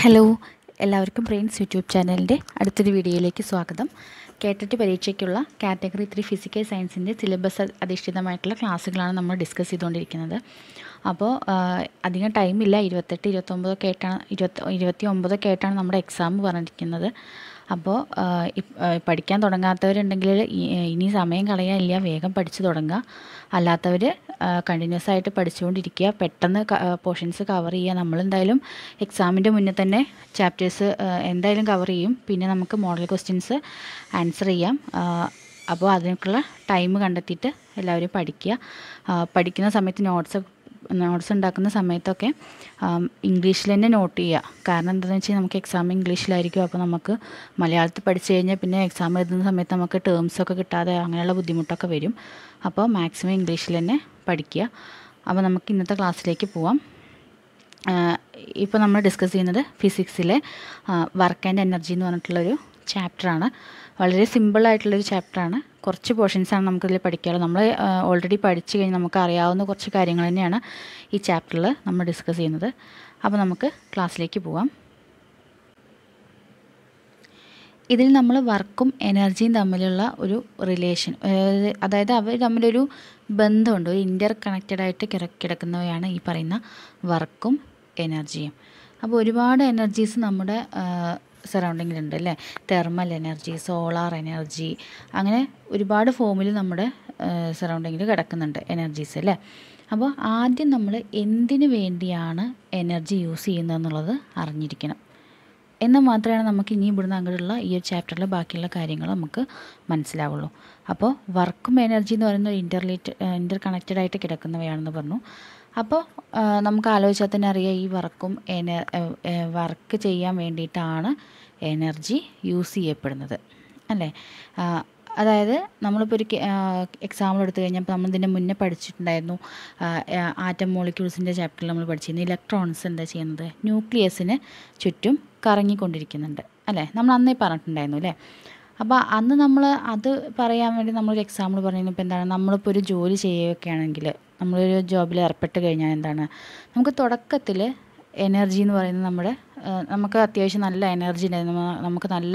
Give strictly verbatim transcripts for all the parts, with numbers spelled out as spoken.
Hello, എല്ലാവർക്കും brains YouTube ചാനലിൻ്റെ അടുത്തൊരു വീഡിയോയിലേക്ക് സ്വാഗതം. കേട്ടിട്ട് പരീക്ഷയ്ക്കുള്ള കാറ്റഗറി ത്രീ ഫിസിക്കൽ സയൻസിൻ്റെ സിലബസ് അധിഷ്ഠിതമായിട്ടുള്ള ക്ലാസ്സുകളാണ് നമ്മൾ ഡിസ്കസ് ചെയ്തുകൊണ്ടിരിക്കുന്നത്. അപ്പോൾ അധികം ടൈമില്ല, ഇരുപത്തെട്ട് ഇരുപത്തൊമ്പതൊക്കെ ആയിട്ടാണ് ഇരുപത്തി ഇരുപത്തി ഒമ്പതൊക്കെ ആയിട്ടാണ് നമ്മുടെ എക്സാം പറഞ്ഞിരിക്കുന്നത്. അപ്പോൾ പഠിക്കാൻ തുടങ്ങാത്തവരുണ്ടെങ്കിൽ ഇനി സമയം കളയാനില്ല, വേഗം പഠിച്ചു തുടങ്ങുക. അല്ലാത്തവർ കണ്ടിന്യൂസ് ആയിട്ട് പഠിച്ചുകൊണ്ടിരിക്കുക, പെട്ടെന്ന് പോർഷൻസ് കവർ ചെയ്യുക. നമ്മളെന്തായാലും എക്സാമിൻ്റെ മുന്നേ തന്നെ ചാപ്റ്റേഴ്സ് എന്തായാലും കവർ ചെയ്യും. പിന്നെ നമുക്ക് മോഡൽ ക്വസ്റ്റ്യൻസ് ആൻസർ ചെയ്യാം. അപ്പോൾ അതിനൊക്കെയുള്ള ടൈം കണ്ടെത്തിയിട്ട് എല്ലാവരും പഠിക്കുക. പഠിക്കുന്ന സമയത്ത് നോട്ട്സ് നോട്ട്സ് ഉണ്ടാക്കുന്ന സമയത്തൊക്കെ ഇംഗ്ലീഷിൽ തന്നെ നോട്ട് ചെയ്യുക. കാരണം എന്താണെന്ന് വെച്ചാൽ നമുക്ക് എക്സാം ഇംഗ്ലീഷിലായിരിക്കും. അപ്പോൾ നമുക്ക് മലയാളത്തിൽ പഠിച്ചു കഴിഞ്ഞാൽ പിന്നെ എക്സാം എഴുതുന്ന സമയത്ത് നമുക്ക് ടേംസൊക്കെ കിട്ടാതെ അങ്ങനെയുള്ള ബുദ്ധിമുട്ടൊക്കെ വരും. അപ്പോൾ മാക്സിമം ഇംഗ്ലീഷിൽ തന്നെ പഠിക്കുക. അപ്പോൾ നമുക്ക് ഇന്നത്തെ ക്ലാസ്സിലേക്ക് പോവാം. ഇപ്പോൾ നമ്മൾ ഡിസ്കസ് ചെയ്യുന്നത് ഫിസിക്സിലെ വർക്ക് ആൻഡ് എനർജി എന്ന് പറഞ്ഞിട്ടുള്ളൊരു ചാപ്റ്ററാണ്. വളരെ സിമ്പിളായിട്ടുള്ളൊരു ചാപ്റ്ററാണ്. കുറച്ച് പോർഷൻസാണ് നമുക്കിതിൽ പഠിക്കാനുള്ളത്. നമ്മൾ ഓൾറെഡി പഠിച്ചു കഴിഞ്ഞ് നമുക്ക് അറിയാവുന്ന കുറച്ച് കാര്യങ്ങൾ തന്നെയാണ് ഈ ചാപ്റ്ററിൽ നമ്മൾ ഡിസ്കസ് ചെയ്യുന്നത്. അപ്പോൾ നമുക്ക് ക്ലാസ്സിലേക്ക് പോവാം. ഇതിൽ നമ്മൾ വർക്കും എനർജിയും തമ്മിലുള്ള ഒരു റിലേഷൻ, അതായത് അവർ തമ്മിലൊരു ബന്ധമുണ്ട്, ഒരു ഇൻ്റർ കണക്റ്റഡായിട്ട് കിടക്കുന്നവയാണ് ഈ പറയുന്ന വർക്കും എനർജിയും. അപ്പോൾ ഒരുപാട് എനർജീസ് നമ്മുടെ സറൗണ്ടിങ്ങിലുണ്ട് അല്ലേ. തെർമൽ എനർജി, സോളാർ എനർജി, അങ്ങനെ ഒരുപാട് ഫോമിൽ നമ്മുടെ സറൗണ്ടിങ്ങിൽ കിടക്കുന്നുണ്ട് എനർജീസ് അല്ലേ. അപ്പോൾ ആദ്യം നമ്മൾ എന്തിനു വേണ്ടിയാണ് എനർജി യൂസ് ചെയ്യുന്നതെന്നുള്ളത് അറിഞ്ഞിരിക്കണം. എന്നാൽ മാത്രമേ നമുക്ക് ഇനി ഇവിടുന്ന് അങ്ങോട്ടുള്ള ഈ ഒരു ചാപ്റ്ററിലെ ബാക്കിയുള്ള കാര്യങ്ങൾ നമുക്ക് മനസ്സിലാവുള്ളൂ. അപ്പോൾ വർക്കും എനർജി എന്ന് പറയുന്നത് ഇൻ്റർലേറ്റ് ഇൻ്റർ കണക്റ്റഡ് ആയിട്ട് കിടക്കുന്നവയാണെന്ന് പറഞ്ഞു. അപ്പോൾ നമുക്ക് ആലോചിച്ചാൽ തന്നെ അറിയാം, ഈ വർക്കും എന വർക്ക് ചെയ്യാൻ വേണ്ടിയിട്ടാണ് എനർജി യൂസ് ചെയ്യപ്പെടുന്നത് അല്ലേ. അതായത് നമ്മളിപ്പോൾ ഒരു എക്സാമ്പിൾ എടുത്തു കഴിഞ്ഞാൽ നമ്മൾ ഇതിൻ്റെ മുന്നേ പഠിച്ചിട്ടുണ്ടായിരുന്നു, ആറ്റം മോളിക്യൂൾസിൻ്റെ ചാപ്റ്ററിൽ നമ്മൾ പഠിച്ചിരുന്നു. ഇലക്ട്രോൺസ് എന്താ ചെയ്യുന്നത്, ന്യൂക്ലിയസിന് ചുറ്റും കറങ്ങിക്കൊണ്ടിരിക്കുന്നുണ്ട് അല്ലേ, നമ്മൾ അന്നേ പറഞ്ഞിട്ടുണ്ടായിരുന്നു അല്ലേ. അപ്പോൾ അന്ന് നമ്മൾ അത് പറയാൻ വേണ്ടി നമ്മളൊരു എക്സാമ്പിൾ പറഞ്ഞിരുന്നു. ഇപ്പോൾ എന്താണ്, നമ്മളിപ്പോൾ ഒരു ജോലി ചെയ്യുകയൊക്കെ ആണെങ്കിൽ, നമ്മളൊരു ജോബിൽ ഏർപ്പെട്ട് കഴിഞ്ഞാൽ എന്താണ്, നമുക്ക് തുടക്കത്തിൽ എനർജി എന്ന് പറയുന്നത് നമ്മുടെ നമുക്ക് അത്യാവശ്യം നല്ല എനർജി ഉണ്ടായിരുന്നു, നമുക്ക് നല്ല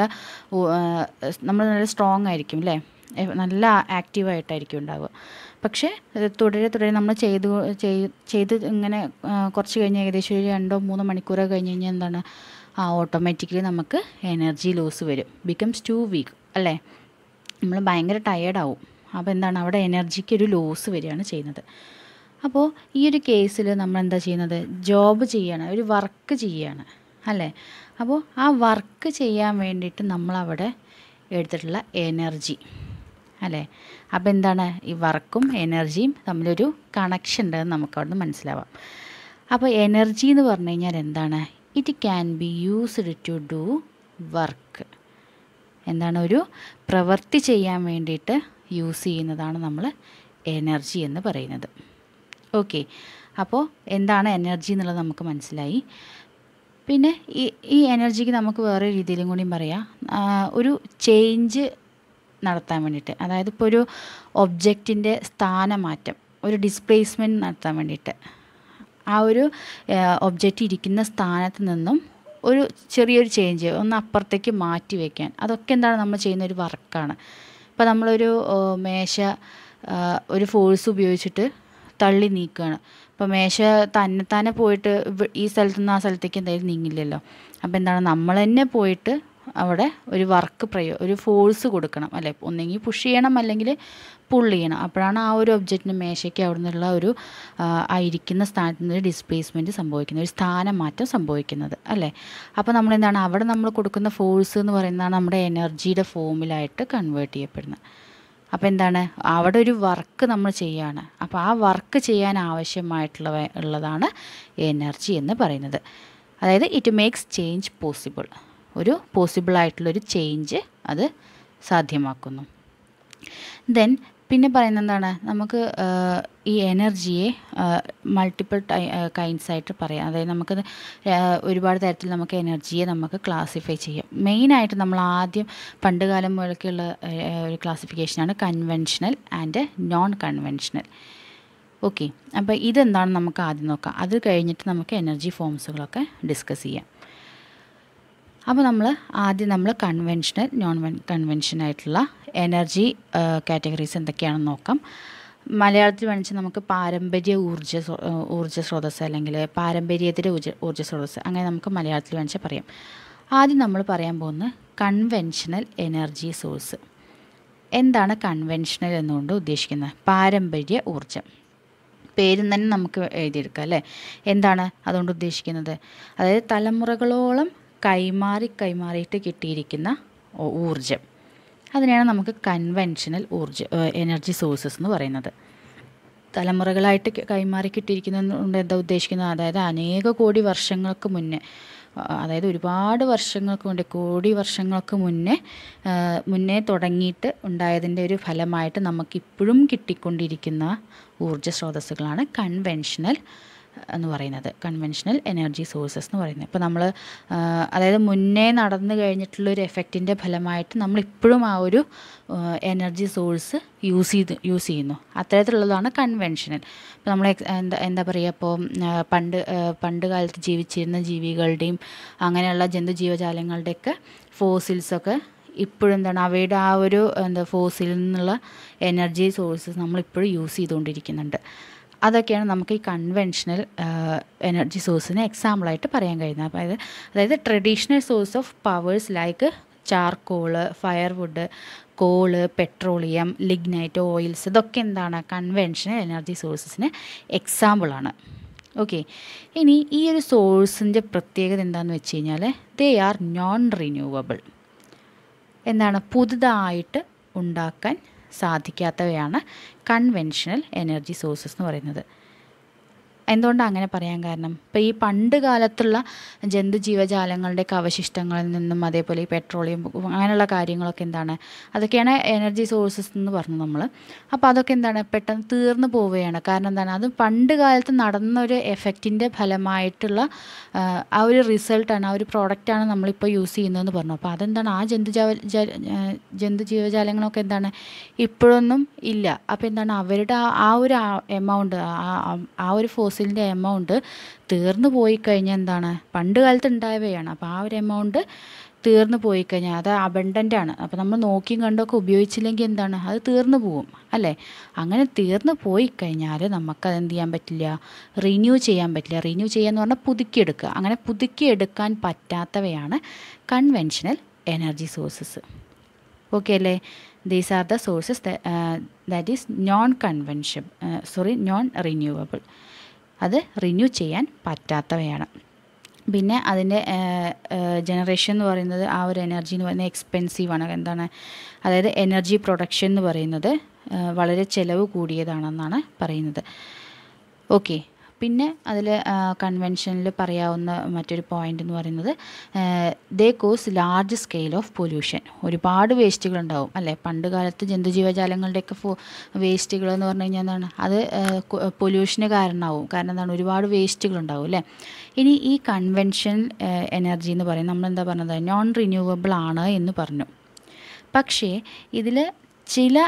നമ്മൾ നല്ല സ്ട്രോങ് ആയിരിക്കും അല്ലേ, നല്ല ആക്റ്റീവായിട്ടായിരിക്കും ഉണ്ടാവുക. പക്ഷേ തുടരെ തുടരെ നമ്മൾ ചെയ്ത് ചെയ്ത് ഇങ്ങനെ കുറച്ച് കഴിഞ്ഞ് ഏകദേശം ഒരു രണ്ടോ മൂന്നോ മണിക്കൂറൊക്കെ കഴിഞ്ഞ് കഴിഞ്ഞാൽ എന്താണ്, ആ ഓട്ടോമാറ്റിക്കലി നമുക്ക് എനർജി ലോസ് വരും, ബിക്കംസ് ടു വീക്ക് അല്ലേ. നമ്മൾ ഭയങ്കര ടയേർഡാവും. അപ്പോൾ എന്താണ്, അവിടെ എനർജിക്ക് ഒരു ലോസ് വരികയാണ് ചെയ്യുന്നത്. അപ്പോൾ ഈ ഒരു കേസിൽ നമ്മൾ എന്താ ചെയ്യുന്നത്, ജോബ് ചെയ്യാണ്, ഒരു വർക്ക് ചെയ്യാണ് അല്ലേ. അപ്പോൾ ആ വർക്ക് ചെയ്യാൻ വേണ്ടിയിട്ട് നമ്മളവിടെ എടുത്തിട്ടുള്ള എനർജി അല്ലേ. അപ്പോൾ എന്താണ്, ഈ വർക്കും എനർജിയും തമ്മിലൊരു കണക്ഷൻ ഉണ്ടെന്ന് നമുക്ക് അവിടെ നിന്ന് മനസ്സിലാവാം. അപ്പോൾ എനർജി എന്ന് പറഞ്ഞു കഴിഞ്ഞാൽ എന്താണ്, it can be used to do work. എന്താണ്, ഒരു പ്രവൃത്തി ചെയ്യാൻ വേണ്ടിയിട്ട് യൂസ് ചെയ്യുന്നതാണ് നമ്മൾ എനർജി എന്ന് പറയുന്നത്. ഓക്കെ, അപ്പോൾ എന്താണ് എനർജി എന്നുള്ളത് നമുക്ക് മനസ്സിലായി. പിന്നെ ഈ ഈ എനർജിക്ക് നമുക്ക് വേറെ രീതിയിലും കൂടിയും പറയാം, ഒരു ചേഞ്ച് നടത്താൻ വേണ്ടിയിട്ട്. അതായത് ഇപ്പോൾ ഒരു ഒബ്ജക്റ്റിൻ്റെ സ്ഥാനമാറ്റം, ഒരു ഡിസ്പ്ലേസ്മെൻറ്റ് നടത്താൻ വേണ്ടിയിട്ട്, ആ ഒരു ഒബ്ജക്റ്റ് ഇരിക്കുന്ന സ്ഥാനത്ത് നിന്നും ഒരു ചെറിയൊരു ചേഞ്ച് ഒന്ന് അപ്പുറത്തേക്ക് മാറ്റി വയ്ക്കാൻ, അതൊക്കെ എന്താണ് നമ്മൾ ചെയ്യുന്ന ഒരു വർക്കാണ്. ഇപ്പോൾ നമ്മളൊരു മേശ ഒരു ഫോഴ്സ് ഉപയോഗിച്ചിട്ട് തള്ളി നീക്കുകയാണ്. ഇപ്പോൾ മേശ തന്നെത്താനെ പോയിട്ട് ഈ സ്ഥലത്തു നിന്ന് ആ സ്ഥലത്തേക്ക് എന്തായാലും നീങ്ങില്ലല്ലോ. അപ്പോൾ എന്താണ്, നമ്മൾ തന്നെ പോയിട്ട് അവിടെ ഒരു വർക്ക് പ്രയോ ഒരു ഫോഴ്സ് കൊടുക്കണം അല്ലേ. ഒന്നെങ്കിൽ പുഷ് ചെയ്യണം, അല്ലെങ്കിൽ പുള്ള് ചെയ്യണം. അപ്പോഴാണ് ആ ഒരു ഒബ്ജക്റ്റിന് മേശയ്ക്ക് അവിടെ നിന്നുള്ള ഒരു ആ ഇരിക്കുന്ന സ്ഥാനത്ത് നിന്ന് ഡിസ്പ്ലേസ്മെൻറ്റ് സംഭവിക്കുന്നത്, ഒരു സ്ഥാനമാറ്റം സംഭവിക്കുന്നത് അല്ലേ. അപ്പോൾ നമ്മളെന്താണ്, അവിടെ നമ്മൾ കൊടുക്കുന്ന ഫോഴ്സ് എന്ന് പറയുന്നതാണ് നമ്മുടെ എനർജിയുടെ ഫോമിലായിട്ട് കൺവേർട്ട് ചെയ്യപ്പെടുന്നത്. അപ്പോൾ എന്താണ്, അവിടെ ഒരു വർക്ക് നമ്മൾ ചെയ്യുകയാണ്. അപ്പോൾ ആ വർക്ക് ചെയ്യാൻ ആവശ്യമായിട്ടുള്ള ഉള്ളതാണ് എനർജി എന്ന് പറയുന്നത്. അതായത് ഇറ്റ് മേക്സ് ചേഞ്ച് പോസിബിൾ, ഒരു പോസിബിളായിട്ടുള്ളൊരു ചേഞ്ച് അത് സാധ്യമാക്കുന്നു. ദെൻ പിന്നെ പറയുന്നത് എന്താണ്, നമുക്ക് ഈ എനർജിയെ മൾട്ടിപ്പിൾ ടൈ കൈൻഡ്സ് ആയിട്ട് പറയാം. അതായത് നമുക്ക് ഒരുപാട് തരത്തിൽ നമുക്ക് എനർജിയെ നമുക്ക് ക്ലാസിഫൈ ചെയ്യാം. മെയിനായിട്ട് നമ്മൾ ആദ്യം പണ്ട് കാലം മുതൽക്കുള്ള ഒരു ക്ലാസിഫിക്കേഷനാണ് conventional and non conventional. Okay, അപ്പോൾ ഇതെന്താണെന്ന് നമുക്ക് ആദ്യം നോക്കാം. അത് കഴിഞ്ഞിട്ട് നമുക്ക് എനർജി ഫോംസുകളൊക്കെ ഡിസ്കസ് ചെയ്യാം. അപ്പോൾ നമ്മൾ ആദ്യം നമ്മൾ കൺവെൻഷണൽ നോൺ കൺവെൻഷൻ ആയിട്ടുള്ള എനർജി കാറ്റഗറീസ് എന്തൊക്കെയാണെന്ന് നോക്കാം. മലയാളത്തിൽ വേണമെങ്കിൽ നമുക്ക് പാരമ്പര്യ ഊർജ്ജ ഊർജ്ജ സ്രോതസ്സ് അല്ലെങ്കിൽ പാരമ്പര്യേതര ഊർജ്ജ ഊർജ്ജ സ്രോതസ്സ് അങ്ങനെ നമുക്ക് മലയാളത്തിൽ വേണമെങ്കിൽ പറയാം. ആദ്യം നമ്മൾ പറയാൻ പോകുന്നത് കൺവെൻഷണൽ എനർജി സോഴ്സ്. എന്താണ് കൺവെൻഷണൽ എന്നുകൊണ്ട് ഉദ്ദേശിക്കുന്നത്? പാരമ്പര്യ ഊർജ്ജം. പേരും തന്നെ നമുക്ക് എഴുതിയെടുക്കാം അല്ലേ. എന്താണ് അതുകൊണ്ട് ഉദ്ദേശിക്കുന്നത്? അതായത് തലമുറകളോളം കൈമാറി കൈമാറിയിട്ട് കിട്ടിയിരിക്കുന്ന ഊർജ്ജം, അതിനെയാണ് നമുക്ക് കൺവെൻഷണൽ ഊർജ്ജ എനർജി സോഴ്സസ് എന്ന് പറയുന്നത്. തലമുറകളായിട്ട് കൈമാറി കിട്ടിയിരിക്കുന്നതുകൊണ്ട് എന്താ ഉദ്ദേശിക്കുന്നത്? അതായത് അനേക കോടി വർഷങ്ങൾക്ക് മുന്നേ, അതായത് ഒരുപാട് വർഷങ്ങൾക്ക് മുന്നേ, കോടി വർഷങ്ങൾക്ക് മുന്നേ മുന്നേ തുടങ്ങിയിട്ട് ഉണ്ടായതിൻ്റെ ഒരു ഫലമായിട്ട് നമുക്കിപ്പോഴും കിട്ടിക്കൊണ്ടിരിക്കുന്ന ഊർജ്ജ സ്രോതസ്സുകളാണ് കൺവെൻഷണൽ എന്ന് പറയുന്നത്, കൺവെൻഷണൽ എനർജി സോഴ്സസ് എന്ന് പറയുന്നത്. ഇപ്പോൾ നമ്മൾ അതായത് മുന്നേ നടന്നു കഴിഞ്ഞിട്ടുള്ളൊരു എഫക്റ്റിൻ്റെ ഫലമായിട്ട് നമ്മളിപ്പോഴും ആ ഒരു എനർജി സോഴ്സ് യൂസ് ചെയ്ത് യൂസ് ചെയ്യുന്നു. അത്തരത്തിലുള്ളതാണ് കൺവെൻഷണൽ. ഇപ്പോൾ നമ്മൾ എന്താ എന്താ പറയുക, ഇപ്പോൾ പണ്ട് പണ്ട് കാലത്ത് ജീവിച്ചിരുന്ന ജീവികളുടെയും അങ്ങനെയുള്ള ജന്തുജീവജാലങ്ങളുടെയൊക്കെ ഫോസിൽസൊക്കെ ഇപ്പോഴും എന്താണ് അവയുടെ ആ ഒരു എന്താ ഫോസിലിൽ നിന്നുള്ള എനർജി സോഴ്സസ് നമ്മളിപ്പോഴും യൂസ് ചെയ്തുകൊണ്ടിരിക്കുന്നുണ്ട്. അതൊക്കെയാണ് നമുക്ക് ഈ കൺവെൻഷണൽ എനർജി സോഴ്സിന് എക്സാമ്പിളായിട്ട് പറയാൻ കഴിയുന്നത്. അതായത് അതായത് traditional source of powers like charcoal, firewood, coal, petroleum, lignite, oils, ഇതൊക്കെ എന്താണ് കൺവെൻഷണൽ എനർജി സോഴ്സസിന് എക്സാമ്പിളാണ്. ഓക്കെ, ഇനി ഈ ഒരു സോഴ്സിൻ്റെ പ്രത്യേകത എന്താണെന്ന് വെച്ച് കഴിഞ്ഞാൽ ദേ ആർ നോൺ റിന്യൂവബിൾ. എന്താണ്? പുതുതായിട്ട് ഉണ്ടാക്കാൻ സാധിക്കാത്തവയാണ് കൺവെൻഷണൽ എനർജി സോഴ്സസ് എന്ന് പറയുന്നത്. എന്തുകൊണ്ടാണ് അങ്ങനെ പറയാൻ കാരണം? ഇപ്പോൾ ഈ പണ്ട് കാലത്തുള്ള ജന്തുജീവജാലങ്ങളുടെയൊക്കെ അവശിഷ്ടങ്ങളിൽ നിന്നും അതേപോലെ ഈ പെട്രോളിയം അങ്ങനെയുള്ള കാര്യങ്ങളൊക്കെ എന്താണ്, അതൊക്കെയാണ് എനർജി സോഴ്സസ് എന്ന് പറഞ്ഞു നമ്മൾ. അപ്പോൾ അതൊക്കെ എന്താണ് പെട്ടെന്ന് തീർന്നു പോവുകയാണ്. കാരണം എന്താണ്? അത് പണ്ട് കാലത്ത് നടന്ന ഒരു എഫക്റ്റിൻ്റെ ഫലമായിട്ടുള്ള ആ ഒരു റിസൾട്ടാണ്, ആ ഒരു പ്രോഡക്റ്റാണ് നമ്മളിപ്പോൾ യൂസ് ചെയ്യുന്നതെന്ന് പറഞ്ഞു. അപ്പോൾ അതെന്താണ്, ആ ജന്തുജാവ ജന്തുജീവജാലങ്ങളൊക്കെ എന്താണ് ഇപ്പോഴൊന്നും ഇല്ല. അപ്പോൾ എന്താണ് അവരുടെ ആ ഒരു എമൗണ്ട്, ആ ഒരു ഫോസിലിൻ്റെ എമൗണ്ട് തീർന്നു പോയി കഴിഞ്ഞാൽ എന്താണ്, പണ്ട് കാലത്ത് ഉണ്ടായവയാണ്. അപ്പോൾ ആ ഒരു എമൗണ്ട് തീർന്നു പോയി കഴിഞ്ഞാൽ അത് അബണ്ടൻ്റ് ആണ്. അപ്പോൾ നമ്മൾ നോക്കിയും കണ്ടൊക്കെ ഉപയോഗിച്ചില്ലെങ്കിൽ എന്താണ്, അത് തീർന്നു പോവും അല്ലേ. അങ്ങനെ തീർന്നു പോയി കഴിഞ്ഞാൽ നമുക്കത് എന്ത് ചെയ്യാൻ പറ്റില്ല, റിന്യൂ ചെയ്യാൻ പറ്റില്ല. റിന്യൂ ചെയ്യാന്ന് പറഞ്ഞാൽ പുതുക്കിയെടുക്കുക. അങ്ങനെ പുതുക്കിയെടുക്കാൻ പറ്റാത്തവയാണ് കൺവെൻഷണൽ എനർജി സോഴ്സസ്. ഓക്കെ അല്ലേ. These are the sources that is non convention sorry non renewable. അത് റിന്യൂ ചെയ്യാൻ പറ്റാത്തവയാണ്. പിന്നെ അതിൻ്റെ ജനറേഷൻ എന്ന് പറയുന്നത്, ആ ഒരു എനർജി എന്ന് പറയുന്നത് എക്സ്പെൻസീവാണ്. എന്താണ്, അതായത് എനർജി പ്രൊഡക്ഷൻ എന്ന് പറയുന്നത് വളരെ ചിലവ് കൂടിയതാണെന്നാണ് പറയുന്നത്. ഓക്കെ, പിന്നെ അതിൽ കൺവെൻഷനിൽ പറയാവുന്ന മറ്റൊരു പോയിൻ്റ് എന്ന് പറയുന്നത് they cause large scale of pollution. ഒരുപാട് വേസ്റ്റുകളുണ്ടാവും അല്ലേ. പണ്ട് കാലത്ത് ജന്തുജീവജാലങ്ങളുടെയൊക്കെ ഫോ വേസ്റ്റുകൾ എന്ന് പറഞ്ഞു കഴിഞ്ഞാൽ എന്താണ്, അത് പൊല്യൂഷന് കാരണമാവും. കാരണം എന്താണ്, ഒരുപാട് വേസ്റ്റുകളുണ്ടാവും അല്ലേ. ഇനി ഈ കൺവെൻഷൻ എനർജി എന്ന് പറയുന്നത് നമ്മളെന്താ പറഞ്ഞത്, നോൺ റിന്യൂവബിൾ ആണ് എന്ന് പറഞ്ഞു. പക്ഷേ ഇതിൽ ചില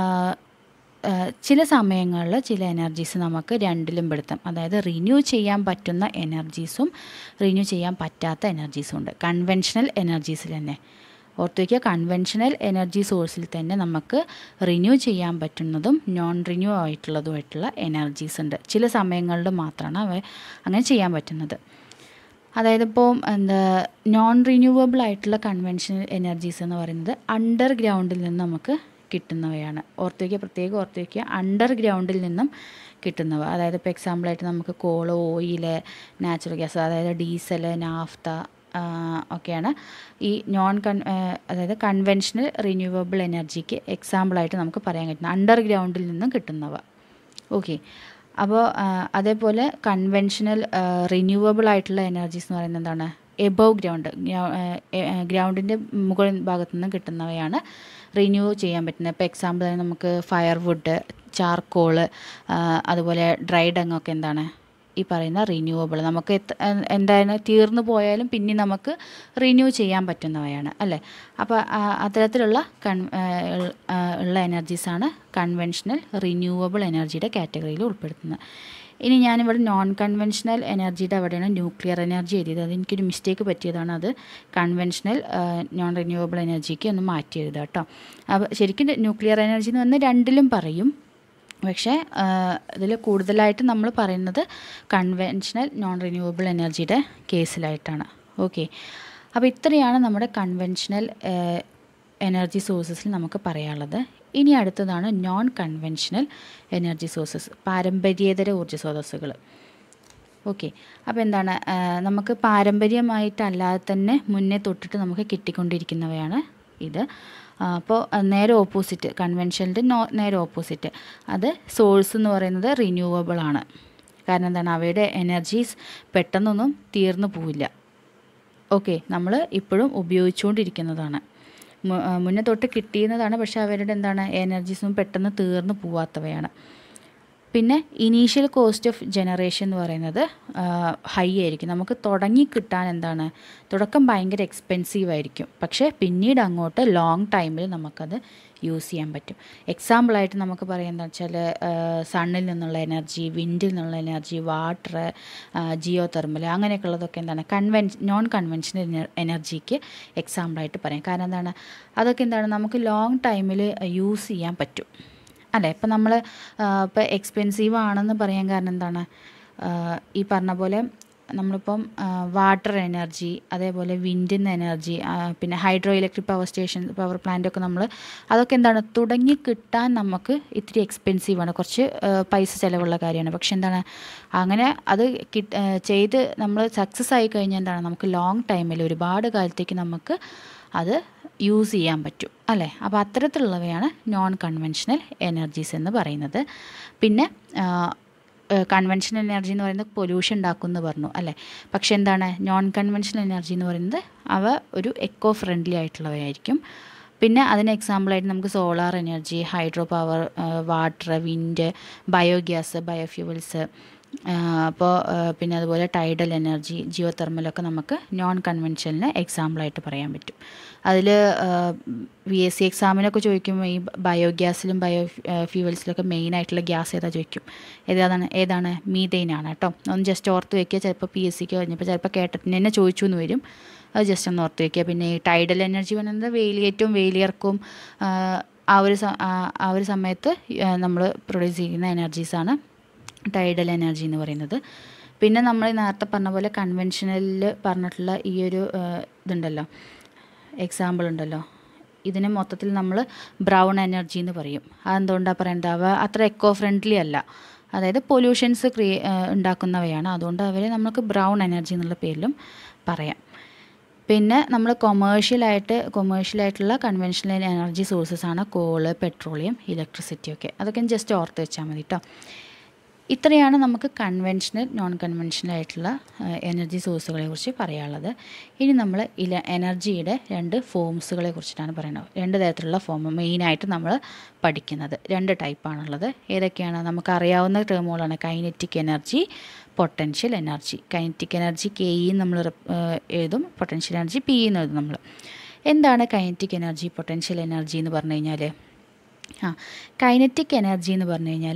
ചില സമയങ്ങളിൽ ചില എനർജീസ് നമുക്ക് രണ്ടിലും പെടുത്താം. അതായത് റിന്യൂ ചെയ്യാൻ പറ്റുന്ന എനർജീസും റിന്യൂ ചെയ്യാൻ പറ്റാത്ത എനർജീസും ഉണ്ട് കൺവെൻഷണൽ എനർജീസിൽ തന്നെ. ഓർത്ത് വയ്ക്കുക, കൺവെൻഷണൽ എനർജി സോഴ്സിൽ തന്നെ നമുക്ക് റിന്യൂ ചെയ്യാൻ പറ്റുന്നതും നോൺ റിന്യൂ ആയിട്ടുള്ളതുമായിട്ടുള്ള എനർജീസ് ഉണ്ട്. ചില സമയങ്ങളിൽ മാത്രമാണ് അവ അങ്ങനെ ചെയ്യാൻ പറ്റുന്നത്. അതായത് ഇപ്പോൾ എന്താ നോൺ റിന്യൂവബിൾ ആയിട്ടുള്ള കൺവെൻഷണൽ എനർജീസ് എന്ന് പറയുന്നത് അണ്ടർഗ്രൗണ്ടിൽ നിന്ന് നമുക്ക് കിട്ടുന്നവയാണ്. ഓർത്ത് വയ്ക്കുക, പ്രത്യേകം ഓർത്ത് വയ്ക്കുക, അണ്ടർഗ്രൗണ്ടിൽ നിന്നും കിട്ടുന്നവ. അതായത് ഇപ്പോൾ എക്സാമ്പിളായിട്ട് നമുക്ക് കോള്, ഓയിൽ, നാച്ചുറൽ ഗ്യാസ്, അതായത് ഡീസൽ, നാഫ്ത ഒക്കെയാണ് ഈ നോൺ കൺ അതായത് കൺവെൻഷണൽ റിന്യൂവബിൾ എനർജിക്ക് എക്സാമ്പിളായിട്ട് നമുക്ക് പറയാൻ പറ്റുന്നത് അണ്ടർഗ്രൗണ്ടിൽ നിന്നും കിട്ടുന്നവ. ഓക്കെ, അപ്പോൾ അതേപോലെ കൺവെൻഷണൽ റിന്യൂവബിൾ ആയിട്ടുള്ള എനർജീസ് എന്ന് പറയുന്നത് എന്താണ്, എബോവ് ഗ്രൗണ്ട്, ഗ്രൗണ്ടിൻ്റെ മുകൾ ഭാഗത്തു നിന്ന് കിട്ടുന്നവയാണ് റിന്യൂ ചെയ്യാൻ പറ്റുന്നത്. ഇപ്പോൾ എക്സാമ്പിൾ നമുക്ക് ഫയർവുഡ്, ചാർക്കോള്, അതുപോലെ ഡ്രൈ ഡങ്ങൊക്കെ എന്താണ് ഈ പറയുന്ന റിന്യൂവബിൾ. നമുക്ക് എന്തായാലും തീർന്നു പോയാലും പിന്നെ നമുക്ക് റിന്യൂ ചെയ്യാൻ പറ്റുന്നവയാണ് അല്ലേ. അപ്പോൾ അത്തരത്തിലുള്ള കൺ ഉള്ള എനർജീസാണ് കൺവെൻഷണൽ റിന്യൂവബിൾ എനർജിയുടെ കാറ്റഗറിയിൽ ഉൾപ്പെടുത്തുന്നത്. ഇനി ഞാനിവിടെ നോൺ കൺവെൻഷണൽ എനർജിയുടെ അവിടെയാണ് ന്യൂക്ലിയർ എനർജി എഴുതിയത്. അതെനിക്കൊരു മിസ്റ്റേക്ക് പറ്റിയതാണ്. അത് കൺവെൻഷണൽ നോൺ റിന്യൂവബിൾ എനർജിക്ക് ഒന്ന് മാറ്റി എഴുതുക കേട്ടോ. അപ്പോൾ ശരിക്കും ന്യൂക്ലിയർ എനർജി എന്ന് പറഞ്ഞാൽ രണ്ടിലും പറയും, പക്ഷേ ഇതിൽ കൂടുതലായിട്ട് നമ്മൾ പറയുന്നത് കൺവെൻഷണൽ നോൺ റിന്യൂവബിൾ എനർജിയുടെ കേസിലായിട്ടാണ്. ഓക്കെ, അപ്പോൾ ഇത്രയാണ് നമ്മുടെ കൺവെൻഷണൽ എനർജി സോഴ്സസിൽ നമുക്ക് പറയാനുള്ളത്. ഇനി അടുത്തതാണ് നോൺ കൺവെൻഷണൽ എനർജി സോഴ്സസ്, പാരമ്പര്യേതര ഊർജ്ജ സ്രോതസ്സുകൾ. ഓക്കെ, അപ്പോൾ എന്താണ്, നമുക്ക് പാരമ്പര്യമായിട്ടല്ലാതെ തന്നെ മുന്നേ തൊട്ടിട്ട് നമുക്ക് കിട്ടിക്കൊണ്ടിരിക്കുന്നവയാണ് ഇത്. അപ്പോൾ നേരെ ഓപ്പോസിറ്റ്, കൺവെൻഷനിൻ്റെ നോ നേരെ ഓപ്പോസിറ്റ്, അത് സോഴ്സ് എന്ന് പറയുന്നത് റിന്യൂവബിൾ ആണ്. കാരണം എന്താണ്, അവയുടെ എനർജീസ് പെട്ടെന്നൊന്നും തീർന്നു പോവില്ല. ഓക്കെ, നമ്മൾ ഇപ്പോഴും ഉപയോഗിച്ചുകൊണ്ടിരിക്കുന്നതാണ്, മുന്നേ തൊട്ട് കിട്ടിയുന്നതാണ്, പക്ഷേ അവരുടെ എന്താണ് എനർജീസൊന്നും പെട്ടെന്ന് തീർന്നു പോവാത്തവയാണ്. പിന്നെ ഇനീഷ്യൽ കോസ്റ്റ് ഓഫ് ജനറേഷൻ എന്ന് പറയുന്നത് ഹൈ ആയിരിക്കും. നമുക്ക് തുടങ്ങി കിട്ടാൻ എന്താണ്, തുടക്കം ഭയങ്കര എക്സ്പെൻസീവ് ആയിരിക്കും, പക്ഷേ പിന്നീട് അങ്ങോട്ട് ലോങ് ടൈമിൽ നമുക്കത് യൂസ് ചെയ്യാൻ പറ്റും. എക്സാമ്പിളായിട്ട് നമുക്ക് പറയാം എന്താ വെച്ചാൽ സണ്ണിൽ നിന്നുള്ള എനർജി, വിൻഡിൽ നിന്നുള്ള എനർജി, വാട്ടർ, ജിയോ തെർമൽ, അങ്ങനെയൊക്കെ ഉള്ളതൊക്കെ എന്താണ് കൺവെൻ നോൺ കൺവെൻഷണൽ എനർജിക്ക് എക്സാമ്പിളായിട്ട് പറയാം. കാരണം എന്താണ്, അതൊക്കെ എന്താണ് നമുക്ക് ലോങ് ടൈമിൽ യൂസ് ചെയ്യാൻ പറ്റും അല്ലേ. ഇപ്പം നമ്മൾ ഇപ്പോൾ എക്സ്പെൻസീവ് ആണെന്ന് പറയാൻ കാരണം എന്താണ്, ഈ പറഞ്ഞ പോലെ നമ്മളിപ്പം വാട്ടർ എനർജി, അതേപോലെ വിൻഡിൽ എനർജി, പിന്നെ hydro electric power station, power പ്ലാന്റൊക്കെ നമ്മൾ അതൊക്കെ എന്താണ് തുടങ്ങി കിട്ടാൻ നമുക്ക് ഇത്തിരി എക്സ്പെൻസീവാണ്, കുറച്ച് പൈസ ചിലവുള്ള കാര്യമാണ്. പക്ഷെ എന്താണ്, അങ്ങനെ അത് കിട്ട ചെയ്ത് നമ്മൾ സക്സസ് ആയി കഴിഞ്ഞാൽ എന്താണ് നമുക്ക് ലോങ് ടൈമിൽ ഒരുപാട് കാലത്തേക്ക് നമുക്ക് അത് യൂസ് ചെയ്യാൻ പറ്റും അല്ലേ. അപ്പോൾ അത്തരത്തിലുള്ളവയാണ് നോൺ കൺവെൻഷണൽ എനർജീസ് എന്ന് പറയുന്നത്. പിന്നെ കൺവെൻഷണൽ എനർജി എന്ന് പറയുന്നത് പൊല്യൂഷൻ ഉണ്ടാക്കുമെന്ന് പറഞ്ഞു അല്ലേ. പക്ഷേ എന്താണ്, നോൺ കൺവെൻഷണൽ എനർജി എന്ന് പറയുന്നത് അവ ഒരു എക്കോ ഫ്രണ്ട്ലി ആയിട്ടുള്ളവയായിരിക്കും. പിന്നെ അതിന് എക്സാമ്പിളായിട്ട് നമുക്ക് solar energy, hydro power, water, wind, biogas, biofuels, അപ്പോൾ പിന്നെ അതുപോലെ ടൈഡൽ എനർജി, ജിയോ തെർമലൊക്കെ നമുക്ക് നോൺ കൺവെൻഷനലിന് എക്സാമ്പിളായിട്ട് പറയാൻ പറ്റും. അതിൽ വി എസ് സി എക്സാമിനൊക്കെ ചോദിക്കുമ്പോൾ ഈ ബയോഗ്യാസിലും ബയോ ഫ്യൂവൽസിലൊക്കെ മെയിനായിട്ടുള്ള ഗ്യാസ് ഏതാ ചോദിക്കും. ഏതാണ് ഏതാണ് മീതെയിനാണ് കേട്ടോ. ഒന്ന് ജസ്റ്റ് ഓർത്ത് വയ്ക്കുക. ചിലപ്പോൾ പി എസ് സിക്ക് കഴിഞ്ഞപ്പോൾ ചിലപ്പോൾ കേട്ടത്തിന് തന്നെ ചോദിച്ചു എന്ന് വരും, അത് ജസ്റ്റ് ഒന്ന് ഓർത്ത് വയ്ക്കുക. പിന്നെ ഈ ടൈഡൽ എനർജി പറയുന്നത് വേലിയേറ്റവും വേലിയർക്കും ആ ഒരു ആ ഒരു സമയത്ത് നമ്മൾ പ്രൊഡ്യൂസ് ചെയ്യുന്ന എനർജീസാണ് ടൈഡൽ എനർജി എന്ന് പറയുന്നത്. പിന്നെ നമ്മൾ നേരത്തെ പറഞ്ഞ പോലെ കൺവെൻഷനലിൽ പറഞ്ഞിട്ടുള്ള ഈ ഒരു ഇതുണ്ടല്ലോ, എക്സാമ്പിൾ ഉണ്ടല്ലോ, ഇതിന് മൊത്തത്തിൽ നമ്മൾ ബ്രൗൺ എനർജി എന്ന് പറയും. അതെന്തുകൊണ്ടാണ് പറയുന്നത്, അവ അത്ര എക്കോ ഫ്രണ്ട്ലി അല്ല, അതായത് പൊല്യൂഷൻസ് ക്രിയേ ഉണ്ടാക്കുന്നവയാണ്. അതുകൊണ്ട് അവരെ നമുക്ക് ബ്രൗൺ എനർജി എന്നുള്ള പേരിലും പറയാം. പിന്നെ നമ്മൾ കൊമേഴ്ഷ്യലായിട്ട് കൊമേഴ്ഷ്യലായിട്ടുള്ള കൺവെൻഷണൽ എനർജി സോഴ്സസ് ആണ് കോള്, പെട്രോളിയം, ഇലക്ട്രിസിറ്റി ഒക്കെ. അതൊക്കെ ജസ്റ്റ് ഓർത്ത് വെച്ചാൽ മതി കേട്ടോ. ഇത്രയാണ് നമുക്ക് കൺവെൻഷണൽ നോൺ കൺവെൻഷണൽ ആയിട്ടുള്ള എനർജി സോഴ്സുകളെ കുറിച്ച് പറയാനുള്ളത്. ഇനി നമ്മൾ ഇല എനർജിയുടെ രണ്ട് ഫോംസുകളെ കുറിച്ചിട്ടാണ് പറയുന്നത്. രണ്ട് തരത്തിലുള്ള ഫോം മെയിനായിട്ട് നമ്മൾ പഠിക്കുന്നത് രണ്ട് ടൈപ്പാണുള്ളത്. ഏതൊക്കെയാണ് നമുക്കറിയാവുന്ന ടേമുകളാണ് kinetic energy, potential energy. Kinetic energy K E നമ്മൾ എഴുതും, പൊട്ടൻഷ്യൽ എനർജി പി എന്ന് എഴുതും നമ്മൾ. എന്താണ് കൈനറ്റിക് എനർജി, പൊട്ടൻഷ്യൽ എനർജി എന്ന് പറഞ്ഞു കഴിഞ്ഞാൽ, ആ കൈനറ്റിക് എനർജി എന്ന് പറഞ്ഞു കഴിഞ്ഞാൽ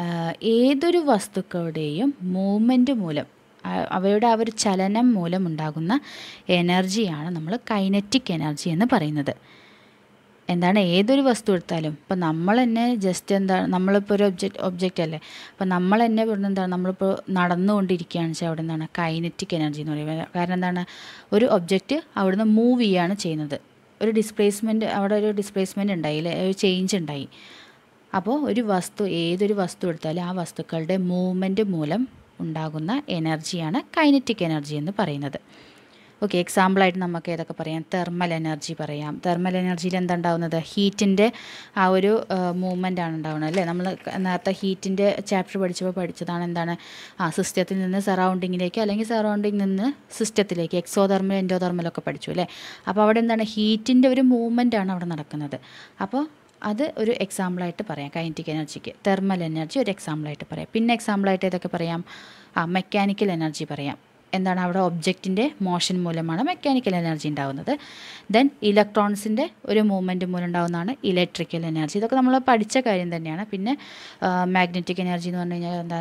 ഏതൊരു വസ്തുക്കളുടെയും മൂവ്മെൻറ്റ് മൂലം, അവയുടെ ആ ഒരു ചലനം മൂലം ഉണ്ടാകുന്ന എനർജിയാണ് നമ്മൾ കൈനറ്റിക് എനർജി എന്ന് പറയുന്നത്. എന്താണ്, ഏതൊരു വസ്തു എടുത്താലും ഇപ്പോൾ നമ്മൾ തന്നെ ജസ്റ്റ് എന്താണ്, നമ്മളിപ്പോൾ ഒരു ഒബ്ജക്റ്റ് ഒബ്ജക്റ്റ് അല്ലേ, അപ്പോൾ നമ്മൾ തന്നെ പറയുന്നത് എന്താണ്, നമ്മളിപ്പോൾ നടന്നുകൊണ്ടിരിക്കുകയാണെന്ന് വെച്ചാൽ അവിടെ എന്താണ് കൈനറ്റിക് എനർജി എന്ന് പറയുന്നത്. കാരണം എന്താണ്, ഒരു ഒബ്ജക്റ്റ് അവിടുന്ന് മൂവ് ചെയ്യുകയാണ് ചെയ്യുന്നത്, ഒരു ഡിസ്പ്ലേസ്മെൻറ്റ്, അവിടെ ഒരു ഡിസ്പ്ലേസ്മെൻറ്റ് ഉണ്ടായി അല്ലേ, ഒരു ചേഞ്ച് ഉണ്ടായി. അപ്പോൾ ഒരു വസ്തു, ഏതൊരു വസ്തു എടുത്താലും ആ വസ്തുക്കളുടെ മൂവ്മെൻറ്റ് മൂലം ഉണ്ടാകുന്ന എനർജിയാണ് കൈനറ്റിക് എനർജി എന്ന് പറയുന്നത്. ഓക്കെ, എക്സാമ്പിളായിട്ട് നമുക്ക് ഏതൊക്കെ പറയാം, തെർമൽ എനർജി പറയാം. തെർമൽ എനർജിയിൽ എന്താ ഉണ്ടാകുന്നത്, ഹീറ്റിൻ്റെ ആ ഒരു മൂവ്മെൻ്റ് ആണ് ഉണ്ടാകുന്നത് അല്ലേ. നമ്മൾ നേരത്തെ ഹീറ്റിൻ്റെ ചാപ്റ്റർ പഠിച്ചപ്പോൾ പഠിച്ചതാണ് എന്താണ്, ആ സിസ്റ്റത്തിൽ നിന്ന് സറൗണ്ടിങ്ങിലേക്ക് അല്ലെങ്കിൽ സറൗണ്ടിങ്ങിൽ നിന്ന് സിസ്റ്റത്തിലേക്ക്, എക്സോ തെർമൽ എൻഡോ തെർമലൊക്കെ പഠിച്ചു അല്ലേ. അപ്പോൾ അവിടെ എന്താണ്, ഹീറ്റിൻ്റെ ഒരു മൂവ്മെൻ്റ് ആണ് അവിടെ നടക്കുന്നത്. അപ്പോൾ അത് ഒരു എക്സാമ്പിളായിട്ട് പറയാം കൈനറ്റിക് എനർജിക്ക്. തെർമൽ എനർജി ഒരു എക്സാമ്പിളായിട്ട് പറയാം. പിന്നെ എക്സാമ്പിളായിട്ട് ഏതൊക്കെ പറയാം, ആ മെക്കാനിക്കൽ എനർജി പറയാം. എന്താണ്, അവിടെ ഒബ്ജക്റ്റിൻ്റെ മോഷൻ മൂലമാണ് മെക്കാനിക്കൽ എനർജി ഉണ്ടാകുന്നത്. ദെൻ ഇലക്ട്രോൺസിൻ്റെ ഒരു മൂവ്മെൻറ്റ് മൂലം ഉണ്ടാകുന്നതാണ് ഇലക്ട്രിക്കൽ എനർജി. ഇതൊക്കെ നമ്മൾ പഠിച്ച കാര്യം തന്നെയാണ്. പിന്നെ മാഗ്നറ്റിക് എനർജി എന്ന് പറഞ്ഞു കഴിഞ്ഞാൽ എന്താണ്,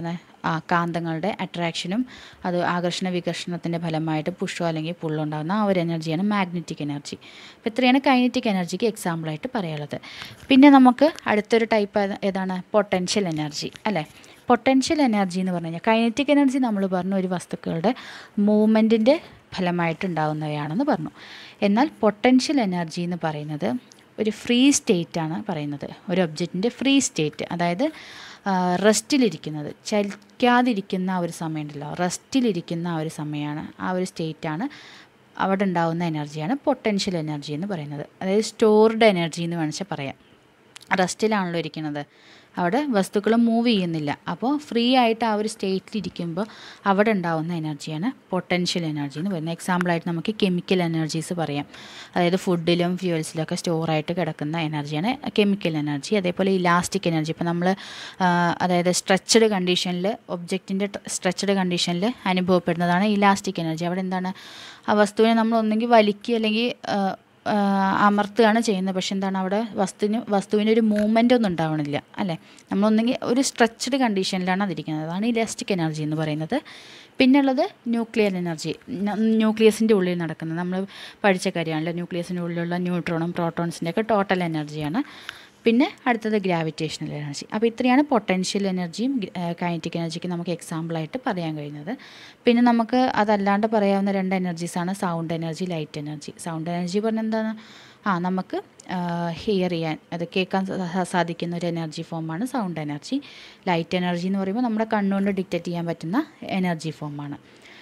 ആ കാന്തങ്ങളുടെ അട്രാക്ഷനും അത് ആകർഷണ വികർഷണത്തിൻ്റെ ഫലമായിട്ട് പുഷോ അല്ലെങ്കിൽ പുള്ളോ ഉണ്ടാകുന്ന ആ ഒരു എനർജിയാണ് മാഗ്നറ്റിക് എനർജി. അപ്പോൾ ഇത്രയാണ് കൈനറ്റിക് എനർജിക്ക് എക്സാമ്പിളായിട്ട് പറയാനുള്ളത്. പിന്നെ നമുക്ക് അടുത്തൊരു ടൈപ്പ് ഏതാണ്? പൊട്ടൻഷ്യൽ എനർജി അല്ലേ. പൊട്ടൻഷ്യൽ എനർജി എന്ന് പറഞ്ഞു കഴിഞ്ഞാൽ കൈനറ്റിക് എനർജി നമ്മൾ പറഞ്ഞു ഒരു വസ്തുക്കളുടെ മൂവ്മെൻറ്റിൻ്റെ ഫലമായിട്ടുണ്ടാകുന്നവയാണെന്ന് പറഞ്ഞു. എന്നാൽ പൊട്ടൻഷ്യൽ എനർജി എന്ന് പറയുന്നത് ഒരു ഫ്രീ സ്റ്റേറ്റാണ് പറയുന്നത്. ഒരു ഒബ്ജക്റ്റിൻ്റെ ഫ്രീ സ്റ്റേറ്റ്, അതായത് റെസ്റ്റിലിരിക്കുന്നത്, ചലിക്കാതിരിക്കുന്ന ആ ഒരു സമയമുണ്ടല്ലോ, റെസ്റ്റിലിരിക്കുന്ന ആ ഒരു സമയമാണ്, ആ ഒരു സ്റ്റേറ്റാണ് അവിടെ ഉണ്ടാകുന്ന എനർജിയാണ് പൊട്ടൻഷ്യൽ എനർജി എന്ന് പറയുന്നത്. അതായത് സ്റ്റോർഡ് എനർജി എന്ന് വേണമെങ്കിൽ പറയാം. റെസ്റ്റിലാണല്ലോ ഇരിക്കുന്നത്, അവിടെ വസ്തുക്കൾ മൂവ് ചെയ്യുന്നില്ല. അപ്പോൾ ഫ്രീ ആയിട്ട് ആ ഒരു സ്റ്റേറ്റിലിരിക്കുമ്പോൾ അവിടെ ഉണ്ടാകുന്ന എനർജിയാണ് പൊട്ടൻഷ്യൽ എനർജി എന്ന് പറയുന്നത്. എക്സാമ്പിളായിട്ട് നമുക്ക് കെമിക്കൽ എനർജീസ് പറയാം. അതായത് ഫുഡിലും ഫ്യൂവൽസിലൊക്കെ സ്റ്റോറായിട്ട് കിടക്കുന്ന എനർജിയാണ് കെമിക്കൽ എനർജി. അതേപോലെ ഇലാസ്റ്റിക് എനർജി, ഇപ്പോൾ നമ്മൾ അതായത് സ്ട്രെച്ചഡ് കണ്ടീഷനിൽ, ഒബ്ജക്റ്റിൻ്റെ സ്ട്രെച്ചഡ് കണ്ടീഷനിൽ അനുഭവപ്പെടുന്നതാണ് ഇലാസ്റ്റിക് എനർജി. അവിടെ എന്താണ്, ആ വസ്തുവിനെ നമ്മൾ ഒന്നെങ്കിൽ വലിക്കുക അല്ലെങ്കിൽ അമർത്തുകയാണ് ചെയ്യുന്നത്. പക്ഷെ എന്താണ്, അവിടെ വസ്തുവിന് വസ്തുവിന് ഒരു മൂവ്മെൻ്റ് ഒന്നും ഉണ്ടാവണില്ല അല്ലേ. നമ്മളൊന്നെങ്കിൽ ഒരു സ്ട്രെച്ചഡ് കണ്ടീഷനിലാണ് അതിരിക്കുന്നത്. അതാണ് ഇലാസ്റ്റിക് എനർജി എന്ന് പറയുന്നത്. പിന്നുള്ളത് ന്യൂക്ലിയർ എനർജി, ന്യൂക്ലിയസിൻ്റെ ഉള്ളിൽ നടക്കുന്നത്, നമ്മൾ പഠിച്ച കാര്യമാണല്ലോ. ന്യൂക്ലിയസിൻ്റെ ഉള്ളിലുള്ള ന്യൂട്രോണും പ്രോട്ടോൺസിൻ്റെ ഒക്കെ ടോട്ടൽ എനർജിയാണ്. പിന്നെ അടുത്തത് ഗ്രാവിറ്റേഷണൽ എനർജി. അപ്പോൾ ഇത്രയാണ് പൊട്ടൻഷ്യൽ എനർജിയും കൈനറ്റിക് എനർജിക്ക് നമുക്ക് എക്സാമ്പിളായിട്ട് പറയാൻ കഴിയുന്നത്. പിന്നെ നമുക്ക് അതല്ലാണ്ട് പറയാവുന്ന രണ്ട് എനർജീസാണ് sound energy, light energy. Sound energy പറഞ്ഞാൽ എന്താണ്, ആ നമുക്ക് ഹിയർ ചെയ്യാൻ, അത് കേൾക്കാൻ സാധിക്കുന്ന ഒരു എനർജി ഫോമാണ് സൗണ്ട് എനർജി. ലൈറ്റ് എനർജി എന്ന് പറയുമ്പോൾ നമ്മുടെ കണ്ണുകൊണ്ട് ഡിറ്റക്റ്റ് ചെയ്യാൻ പറ്റുന്ന എനർജി ഫോമാണ്.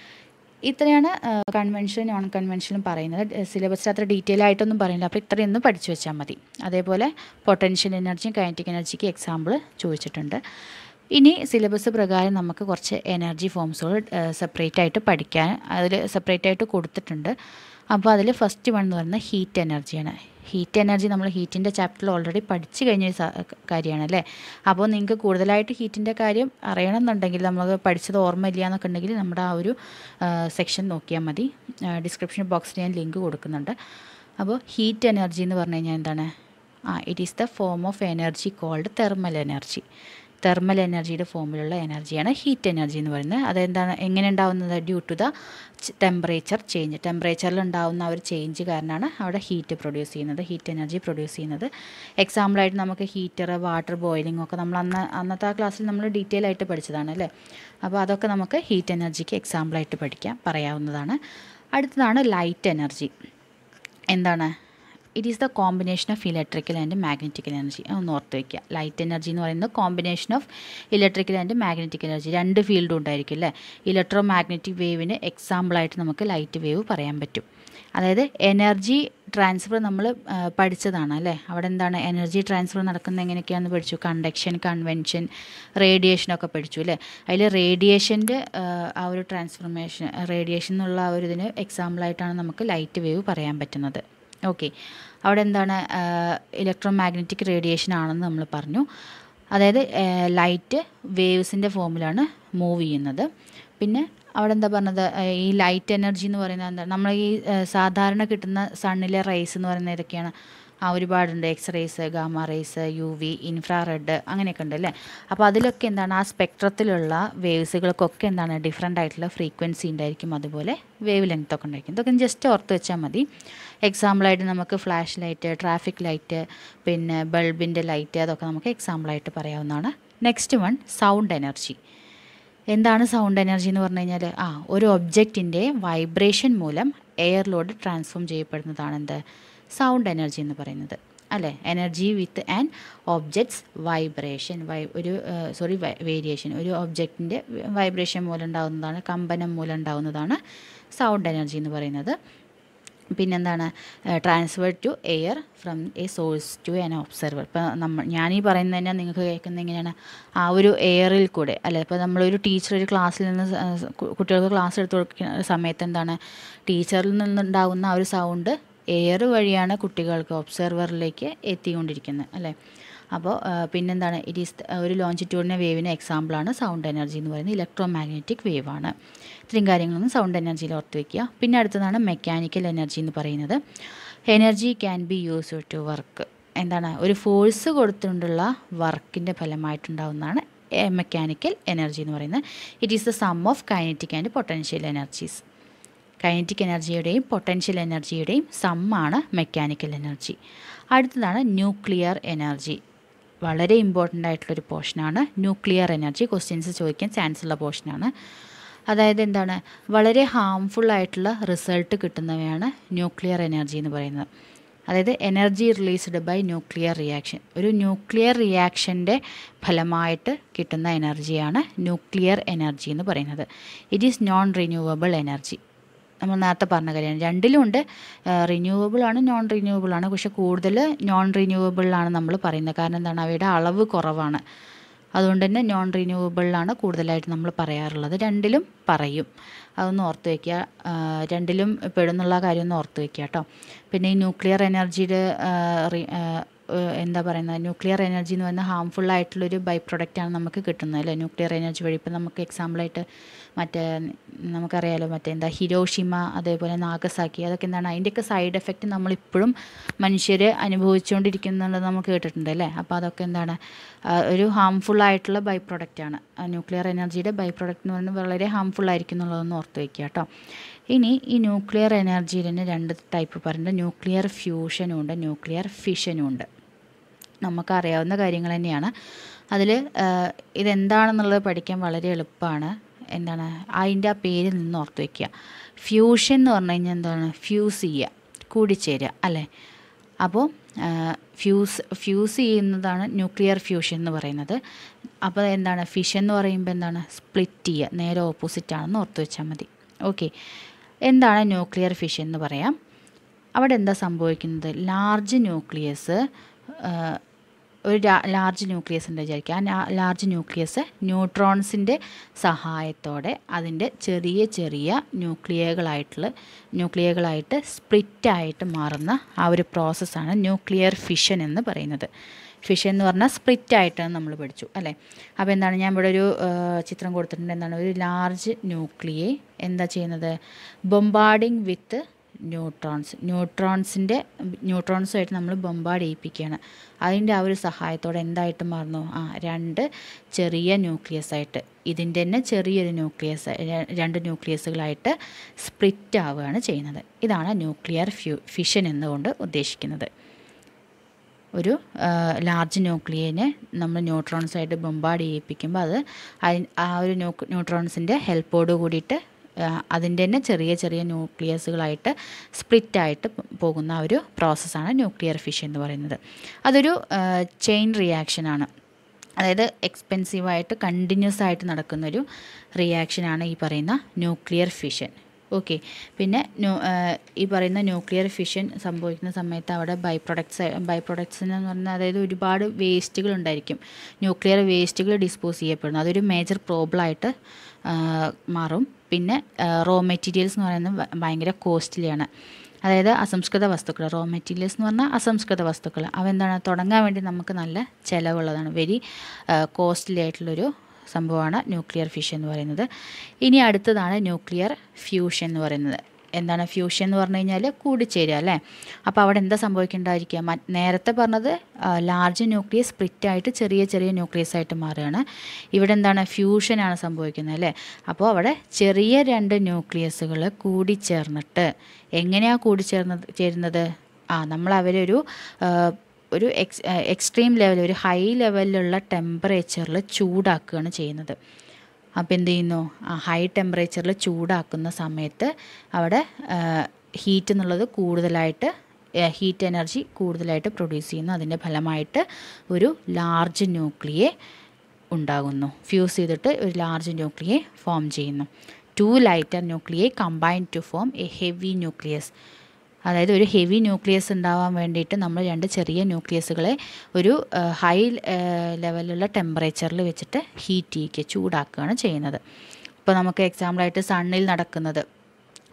ഇത്രയാണ് കൺവെൻഷനും നോൺ കൺവെൻഷനും പറയുന്നത്. സിലബസിൽ അത്ര ഡീറ്റെയിൽ ആയിട്ടൊന്നും പറയുന്നില്ല, അപ്പോൾ ഇത്രയൊന്നും പഠിച്ചു വെച്ചാൽ മതി. അതേപോലെ പൊട്ടൻഷ്യൽ എനർജിയും കൈനറ്റിക് എനർജിക്ക് എക്സാമ്പിൾ ചോദിച്ചിട്ടുണ്ട്. ഇനി സിലബസ് പ്രകാരം നമുക്ക് കുറച്ച് എനർജി ഫോംസുകൾ സെപ്പറേറ്റ് ആയിട്ട് പഠിക്കാൻ അതിൽ സെപ്പറേറ്റ് ആയിട്ട് കൊടുത്തിട്ടുണ്ട്. അപ്പോൾ അതിൽ ഫസ്റ്റ് വൺ എന്ന് പറയുന്നത് ഹീറ്റ് എനർജിയാണ്. ഹീറ്റ് എനർജി നമ്മൾ ഹീറ്റിൻ്റെ ചാപ്റ്ററിൽ ഓൾറെഡി പഠിച്ചു കഴിഞ്ഞ കാര്യമാണ് അല്ലേ. അപ്പോൾ നിങ്ങൾക്ക് കൂടുതലായിട്ട് ഹീറ്റിൻ്റെ കാര്യം അറിയണമെന്നുണ്ടെങ്കിൽ, നമ്മൾ പഠിച്ചത് ഓർമ്മയില്ല എന്നൊക്കെ ഉണ്ടെങ്കിൽ നമ്മുടെ ആ ഒരു സെക്ഷൻ നോക്കിയാൽ മതി. ഡിസ്ക്രിപ്ഷൻ ബോക്സിൽ ഞാൻ ലിങ്ക് കൊടുക്കുന്നുണ്ട്. അപ്പോൾ ഹീറ്റ് എനർജി എന്ന് പറഞ്ഞു കഴിഞ്ഞാൽ എന്താണ്, ആ it is the form of energy called thermal energy. Thermal എനർജിയുടെ ഫോമിലുള്ള എനർജിയാണ് ഹീറ്റ് എനർജി എന്ന് പറയുന്നത്. അതെന്താണ്, എങ്ങനെ ഉണ്ടാകുന്നത്, due to the temperature change. ടെമ്പറേച്ചറിൽ ഉണ്ടാകുന്ന ആ ഒരു ചേഞ്ച് കാരണമാണ് അവിടെ ഹീറ്റ് പ്രൊഡ്യൂസ് ചെയ്യുന്നത്, ഹീറ്റ് എനർജി പ്രൊഡ്യൂസ് ചെയ്യുന്നത്. എക്സാമ്പിളായിട്ട് നമുക്ക് ഹീറ്റർ, വാട്ടർ ബോയിലിംഗ് ഒക്കെ നമ്മൾ അന്ന് അന്നത്തെ ആ ക്ലാസ്സിൽ നമ്മൾ ഡീറ്റെയിൽ ആയിട്ട് പഠിച്ചതാണ് അല്ലേ. അപ്പോൾ അതൊക്കെ നമുക്ക് ഹീറ്റ് എനർജിക്ക് എക്സാമ്പിളായിട്ട് പഠിക്കാം, പറയാവുന്നതാണ്. അടുത്തതാണ് ലൈറ്റ് എനർജി. എന്താണ്, it is the combination of electrical and magnetical energy. ഒന്ന് ഓർത്ത് വയ്ക്കുക. ലൈറ്റ് എനർജി എന്ന് പറയുന്നത് combination of electrical and magnetic energy, രണ്ട് ഫീൽഡും ഉണ്ടായിരിക്കും അല്ലേ. ഇലക്ട്രോ മാഗ്നറ്റിക് വേവിന് എക്സാമ്പിളായിട്ട് നമുക്ക് ലൈറ്റ് വേവ് പറയാൻ പറ്റും. അതായത് എനർജി ട്രാൻസ്ഫർ നമ്മൾ പഠിച്ചതാണ് അല്ലേ. അവിടെ എന്താണ് എനർജി ട്രാൻസ്ഫർ നടക്കുന്നത് എങ്ങനെയൊക്കെയാണെന്ന് പഠിച്ചു. കണ്ടക്ഷൻ, കൺവെൻഷൻ, റേഡിയേഷനൊക്കെ പഠിച്ചു അല്ലേ. അതിൽ റേഡിയേഷൻ്റെ ആ ഒരു ട്രാൻസ്ഫർമേഷൻ, റേഡിയേഷൻ എന്നുള്ള ആ ഒരു ഇതിന് എക്സാമ്പിളായിട്ടാണ് നമുക്ക് ലൈറ്റ് വേവ് പറയാൻ പറ്റുന്നത്. ഓക്കെ, അവിടെ എന്താണ് ഇലക്ട്രോ മാഗ്നറ്റിക് റേഡിയേഷൻ ആണെന്ന് നമ്മൾ പറഞ്ഞു. അതായത് ലൈറ്റ് വേവ്സിൻ്റെ ഫോമിലാണ് മൂവ് ചെയ്യുന്നത്. പിന്നെ അവിടെ എന്താ പറഞ്ഞത്, ഈ ലൈറ്റ് എനർജി എന്ന് പറയുന്നത് എന്താ, നമ്മൾ ഈ സാധാരണ കിട്ടുന്ന സണ്ണിലെ റേസ് എന്ന് പറയുന്നത് ഏതൊക്കെയാണ്, ആ ഒരുപാടുണ്ട്. X rays, gamma rays, U V, infrared, അങ്ങനെയൊക്കെ ഉണ്ട് അല്ലേ. അപ്പോൾ അതിലൊക്കെ എന്താണ്, ആ സ്പെക്ട്രത്തിലുള്ള വേവ്സുകൾക്കൊക്കെ എന്താണ് ഡിഫറെൻ്റ് ആയിട്ടുള്ള ഫ്രീക്വൻസി ഉണ്ടായിരിക്കും, അതുപോലെ വേവ് ലെങ്ത് ഒക്കെ ഉണ്ടായിരിക്കും. ഇതൊക്കെ ജസ്റ്റ് ഓർത്ത് വെച്ചാൽ മതി. എക്സാമ്പിളായിട്ട് നമുക്ക് ഫ്ലാഷ് ലൈറ്റ്, ട്രാഫിക് ലൈറ്റ്, പിന്നെ ബൾബിൻ്റെ ലൈറ്റ്, അതൊക്കെ നമുക്ക് എക്സാമ്പിളായിട്ട് പറയാവുന്നതാണ്. Next one sound energy. എന്താണ് സൗണ്ട് എനർജി എന്ന് പറഞ്ഞു കഴിഞ്ഞാൽ, ആ ഒരു ഒബ്ജക്റ്റിൻ്റെ വൈബ്രേഷൻ മൂലം എയറിലോട്ട് ട്രാൻസ്ഫോം ചെയ്യപ്പെടുന്നതാണ് എന്ത്, സൗണ്ട് എനർജി എന്ന് പറയുന്നത് അല്ലേ. Energy with and objects vibration, വൈ ഒരു സോറി വേരിയേഷൻ, ഒരു ഒബ്ജക്റ്റിൻ്റെ വൈബ്രേഷൻ മൂലം ഉണ്ടാകുന്നതാണ്, കമ്പനം മൂലം ഉണ്ടാകുന്നതാണ് സൗണ്ട് എനർജി എന്ന് പറയുന്നത്. പിന്നെന്താണ്, transfer to air from a source to an observer. ഇപ്പോൾ നമ്മൾ ഞാനീ പറയുന്നത് തന്നെ നിങ്ങൾക്ക് കേൾക്കുന്നത് എങ്ങനെയാണ്, ആ ഒരു എയറിൽ കൂടെ അല്ലേ. ഇപ്പോൾ നമ്മളൊരു ടീച്ചർ ഒരു ക്ലാസ്സിൽ നിന്ന് കുട്ടികൾക്ക് ക്ലാസ് എടുത്ത് കൊടുക്കുന്ന സമയത്ത് എന്താണ്, ടീച്ചറിൽ നിന്നുണ്ടാകുന്ന ആ ഒരു സൗണ്ട് എയർ വഴിയാണ് കുട്ടികൾക്ക് ഒബ്സർവറിലേക്ക് എത്തിക്കൊണ്ടിരിക്കുന്നത് അല്ലേ. അപ്പോൾ പിന്നെന്താണ്, ഇറ്റ് ഈസ് ഒരു ലോഞ്ചിറ്റ്യൂഡിനെ വേവിന് എക്സാമ്പിളാണ് സൗണ്ട് എനർജി എന്ന് പറയുന്നത്. ഇലക്ട്രോ മാഗ്നറ്റിക് വേവ് ആണ്. ഇത്രയും കാര്യങ്ങളൊന്നും സൗണ്ട് എനർജിയിൽ ഓർത്ത് വയ്ക്കുക. പിന്നെ അടുത്തതാണ് മെക്കാനിക്കൽ എനർജി എന്ന് പറയുന്നത്. Energy can be used to work. എന്താണ്, ഒരു ഫോഴ്സ് കൊടുത്തുകൊണ്ടുള്ള വർക്കിൻ്റെ ഫലമായിട്ടുണ്ടാകുന്നതാണ് മെക്കാനിക്കൽ എനർജി എന്ന് പറയുന്നത്. It is the sum of kinetic and potential energies. Kinetic എനർജിയുടെയും പൊട്ടൻഷ്യൽ എനർജിയുടെയും സമ്മാണ് മെക്കാനിക്കൽ എനർജി. അടുത്തതാണ് ന്യൂക്ലിയർ എനർജി. വളരെ ഇമ്പോർട്ടൻ്റ് ആയിട്ടുള്ളൊരു പോർഷനാണ് ന്യൂക്ലിയർ എനർജി. ക്വസ്റ്റ്യൻസ് ചോദിക്കാൻ ചാൻസ് ഉള്ള പോർഷനാണ്. അതായത് എന്താണ്, വളരെ ഹാംഫുൾ ആയിട്ടുള്ള റിസൾട്ട് കിട്ടുന്നവയാണ് ന്യൂക്ലിയർ എനർജി എന്ന് പറയുന്നത്. അതായത് energy released by nuclear reaction. ഒരു ന്യൂക്ലിയർ റിയാക്ഷൻ്റെ ഫലമായിട്ട് കിട്ടുന്ന എനർജിയാണ് ന്യൂക്ലിയർ എനർജി എന്ന് പറയുന്നത്. It is non renewable energy. നമ്മൾ നേരത്തെ പറഞ്ഞ കാര്യമാണ്. രണ്ടിലും ഉണ്ട്, റിന്യൂവബിളാണ് നോൺ റിന്യൂവബിളാണ്. പക്ഷെ കൂടുതൽ നോൺ റിന്യൂവബിളാണ് നമ്മൾ പറയുന്നത്. കാരണം എന്താണ്, അവയുടെ അളവ് കുറവാണ്. അതുകൊണ്ട് തന്നെ നോൺ റിന്യൂവബിളാണ് കൂടുതലായിട്ട് നമ്മൾ പറയാറുള്ളത്. രണ്ടിലും പറയും, അതൊന്ന് ഓർത്ത് വയ്ക്കുക. രണ്ടിലും പെടുന്നുള്ള കാര്യം ഒന്ന് ഓർത്ത് വയ്ക്കുക കേട്ടോ. പിന്നെ ഈ ന്യൂക്ലിയർ എനർജിയുടെ എന്താ പറയുന്നത്, ന്യൂക്ലിയർ എനർജി എന്ന് പറയുന്നത് ഹാംഫുൾ ആയിട്ടുള്ളൊരു ബൈ പ്രൊഡക്റ്റാണ് നമുക്ക് കിട്ടുന്നത് അല്ലേ. ന്യൂക്ലിയർ എനർജി വഴി ഇപ്പം നമുക്ക് എക്സാമ്പിളായിട്ട് മറ്റേ നമുക്കറിയാലോ, മറ്റേ എന്താ ഹിരോഷിമ, അതേപോലെ നാഗസാക്കി, അതൊക്കെ എന്താണ്, അതിൻ്റെയൊക്കെ സൈഡ് എഫക്റ്റ് നമ്മളിപ്പോഴും മനുഷ്യർ അനുഭവിച്ചുകൊണ്ടിരിക്കുന്നുണ്ടെന്ന് നമുക്ക് കേട്ടിട്ടുണ്ട് അല്ലേ. അപ്പോൾ അതൊക്കെ എന്താണ്, ഒരു ഹാംഫുൾ ആയിട്ടുള്ള ബൈ പ്രൊഡക്റ്റാണ്. ന്യൂക്ലിയർ എനർജിയുടെ ബൈ പ്രൊഡക്റ്റ് എന്ന് പറയുന്നത് വളരെ ഹാംഫുൾ ആയിരിക്കും എന്നുള്ളതൊന്ന് ഓർത്ത് വയ്ക്കുക കേട്ടോ. ഇനി ഈ ന്യൂക്ലിയർ എനർജിയിൽ തന്നെ രണ്ട് ടൈപ്പ് പറയുന്നുണ്ട്. ന്യൂക്ലിയർ ഫ്യൂഷനും ഉണ്ട്, ന്യൂക്ലിയർ ഫിഷനും ഉണ്ട്. നമുക്കറിയാവുന്ന കാര്യങ്ങൾ തന്നെയാണ്. അതിൽ ഇതെന്താണെന്നുള്ളത് പഠിക്കാൻ വളരെ എളുപ്പമാണ്. എന്താണ് അതിൻ്റെ ആ പേരിൽ നിന്ന് ഓർത്ത് വയ്ക്കുക. ഫ്യൂഷൻ എന്ന് പറഞ്ഞു കഴിഞ്ഞാൽ എന്താണ്, ഫ്യൂസ് ചെയ്യുക, കൂടിച്ചേരുക അല്ലേ. അപ്പോൾ ഫ്യൂസ് ഫ്യൂസ് ചെയ്യുന്നതാണ് ന്യൂക്ലിയർ ഫ്യൂഷൻ എന്ന് പറയുന്നത്. അപ്പോൾ എന്താണ്, ഫിഷൻ എന്ന് പറയുമ്പോൾ എന്താണ്, സ്പ്ലിറ്റ് ചെയ്യുക, നേരെ ഓപ്പോസിറ്റാണെന്ന് ഓർത്ത് വെച്ചാൽ മതി. ഓക്കെ, എന്താണ് ന്യൂക്ലിയർ ഫിഷൻ എന്ന് പറയാം. അവിടെ എന്താ സംഭവിക്കുന്നത്, ലാർജ് ന്യൂക്ലിയസ്, ഒരു ലാർജ് ന്യൂക്ലിയസ് ഉണ്ട് വിചാരിക്കുക. ആ ലാർജ് ന്യൂക്ലിയസ് ന്യൂട്രോൺസിൻ്റെ സഹായത്തോടെ അതിൻ്റെ ചെറിയ ചെറിയ ന്യൂക്ലിയകളായിട്ടുള്ള ന്യൂക്ലിയകളായിട്ട് സ്പ്ലിറ്റായിട്ട് മാറുന്ന ആ ഒരു പ്രോസസ്സാണ് ന്യൂക്ലിയർ ഫിഷൻ എന്ന് പറയുന്നത്. ഫിഷൻ എന്ന് പറഞ്ഞാൽ സ്പ്ലിറ്റ് ആയിട്ടാണ് നമ്മൾ പഠിച്ചു അല്ലേ. അപ്പോൾ എന്താണ്, ഞാൻ ഇവിടെ ഒരു ചിത്രം കൊടുത്തിട്ടുണ്ട്. എന്താണ്, ഒരു ലാർജ് ന്യൂക്ലിയെ എന്താ ചെയ്യുന്നത്, ബൊമ്പാർഡിങ് വിത്ത് ന്യൂട്രോൺസ്, ന്യൂട്രോൺസിൻ്റെ ന്യൂട്രോൺസുമായിട്ട് നമ്മൾ ബൊമ്പാർഡ് ചെയ്യിപ്പിക്കുകയാണ്. അതിൻ്റെ ആ ഒരു സഹായത്തോടെ എന്തായിട്ട് മാറുന്നു, ആ രണ്ട് ചെറിയ ന്യൂക്ലിയസ് ആയിട്ട്, ഇതിൻ്റെ തന്നെ ചെറിയൊരു ന്യൂക്ലിയസ്, രണ്ട് ന്യൂക്ലിയസുകളായിട്ട് സ്പ്ലിറ്റ് ആവുകയാണ് ചെയ്യുന്നത്. ഇതാണ് ന്യൂക്ലിയർ ഫ്യൂ ഫിഷൻ എന്നുകൊണ്ട് ഉദ്ദേശിക്കുന്നത്. ഒരു ലാർജ് ന്യൂക്ലിയനെ നമ്മൾ ന്യൂട്രോൺസായിട്ട് ബൊമ്പാർഡ് ചെയ്യിപ്പിക്കുമ്പോൾ അത് ആ ഒരു ന്യൂട്രോൺസിൻ്റെ ഹെൽപ്പോട് കൂടിയിട്ട് അതിൻ്റെ തന്നെ ചെറിയ ചെറിയ ന്യൂക്ലിയസുകളായിട്ട് സ്പ്ലിറ്റായിട്ട് പോകുന്ന ഒരു പ്രോസസ്സാണ് ന്യൂക്ലിയർ ഫിഷൻ എന്ന് പറയുന്നത്. അതൊരു ചെയിൻ റിയാക്ഷനാണ്. അതായത് എക്സ്പെൻസീവായിട്ട് കണ്ടിന്യൂസ് ആയിട്ട് നടക്കുന്നൊരു റിയാക്ഷനാണ് ഈ പറയുന്ന ന്യൂക്ലിയർ ഫിഷൻ. ഓക്കെ, പിന്നെ ഈ പറയുന്ന ന്യൂക്ലിയർ ഫിഷൻ സംഭവിക്കുന്ന സമയത്ത് അവിടെ ബൈ പ്രൊഡക്ട്സ് ബൈ പ്രൊഡക്ട്സ് എന്ന് പറഞ്ഞാൽ അതായത് ഒരുപാട് വേസ്റ്റുകൾ ഉണ്ടായിരിക്കും. ന്യൂക്ലിയർ വേസ്റ്റുകൾ ഡിസ്പോസ് ചെയ്യപ്പെടുന്നു. അതൊരു മേജർ പ്രോബ്ലമായിട്ട് മാറും. പിന്നെ റോ മെറ്റീരിയൽസ് എന്ന് പറയുന്നത് ഭയങ്കര കോസ്റ്റ്ലിയാണ്. അതായത് അസംസ്കൃത വസ്തുക്കൾ, റോ മെറ്റീരിയൽസ് എന്ന് പറഞ്ഞാൽ അസംസ്കൃത വസ്തുക്കൾ, അവ എന്താണ്, തുടങ്ങാൻ വേണ്ടി നമുക്ക് നല്ല ചിലവുള്ളതാണ്. വെരി കോസ്റ്റ്ലി ആയിട്ടുള്ളൊരു സംഭവമാണ് ന്യൂക്ലിയർ ഫിഷൻ എന്ന് പറയുന്നത്. ഇനി അടുത്തതാണ് ന്യൂക്ലിയർ ഫ്യൂഷൻ എന്ന് പറയുന്നത്. എന്താണ് ഫ്യൂഷൻ എന്ന് പറഞ്ഞു കഴിഞ്ഞാൽ കൂടിച്ചേരുക അല്ലേ. അപ്പോൾ അവിടെ എന്താ സംഭവിക്കേണ്ടായിരിക്കുക, നേരത്തെ പറഞ്ഞത് ലാർജ് ന്യൂക്ലിയസ് സ്പ്ലിറ്റായിട്ട് ചെറിയ ചെറിയ ന്യൂക്ലിയസ് ആയിട്ട് മാറുകയാണ്. ഇവിടെ എന്താണ്, ഫ്യൂഷനാണ് സംഭവിക്കുന്നത് അല്ലേ. അപ്പോൾ അവിടെ ചെറിയ രണ്ട് ന്യൂക്ലിയസുകൾ കൂടിച്ചേർന്നിട്ട് എങ്ങനെയാണ് കൂടിച്ചേർന്നത് ചേരുന്നത് ആ നമ്മൾ അവരെ ഒരു ഒരു എക്സ് എക്സ്ട്രീം ലെവൽ, ഒരു ഹൈ ലെവലിലുള്ള ടെമ്പറേച്ചറിൽ ചൂടാക്കുകയാണ് ചെയ്യുന്നത്. അപ്പോൾ എന്ത് ചെയ്യുന്നു, ആ ഹൈ ടെമ്പറേച്ചറിൽ ചൂടാക്കുന്ന സമയത്ത് അവിടെ ഹീറ്റ് എന്നുള്ളത് കൂടുതലായിട്ട്, ഹീറ്റ് എനർജി കൂടുതലായിട്ട് പ്രൊഡ്യൂസ് ചെയ്യുന്നു. അതിൻ്റെ ഫലമായിട്ട് ഒരു ലാർജ് ന്യൂക്ലിയെ ഉണ്ടാകുന്നു. ഫ്യൂസ് ചെയ്തിട്ട് ഒരു ലാർജ് ന്യൂക്ലിയെ ഫോം ചെയ്യുന്നു. Two lighter nuclei combine to form a heavy nucleus. അതായത് ഒരു ഹെവി ന്യൂക്ലിയസ് ഉണ്ടാവാൻ വേണ്ടിയിട്ട് നമ്മൾ രണ്ട് ചെറിയ ന്യൂക്ലിയസുകളെ ഒരു ഹൈ ലെവലിലുള്ള ടെമ്പറേച്ചറിൽ വെച്ചിട്ട് ഹീറ്റ് ചെയ്യിക്കുക, ചൂടാക്കുകയാണ് ചെയ്യുന്നത്. ഇപ്പോൾ നമുക്ക് എക്സാമ്പിളായിട്ട് സണ്ണിൽ നടക്കുന്നത്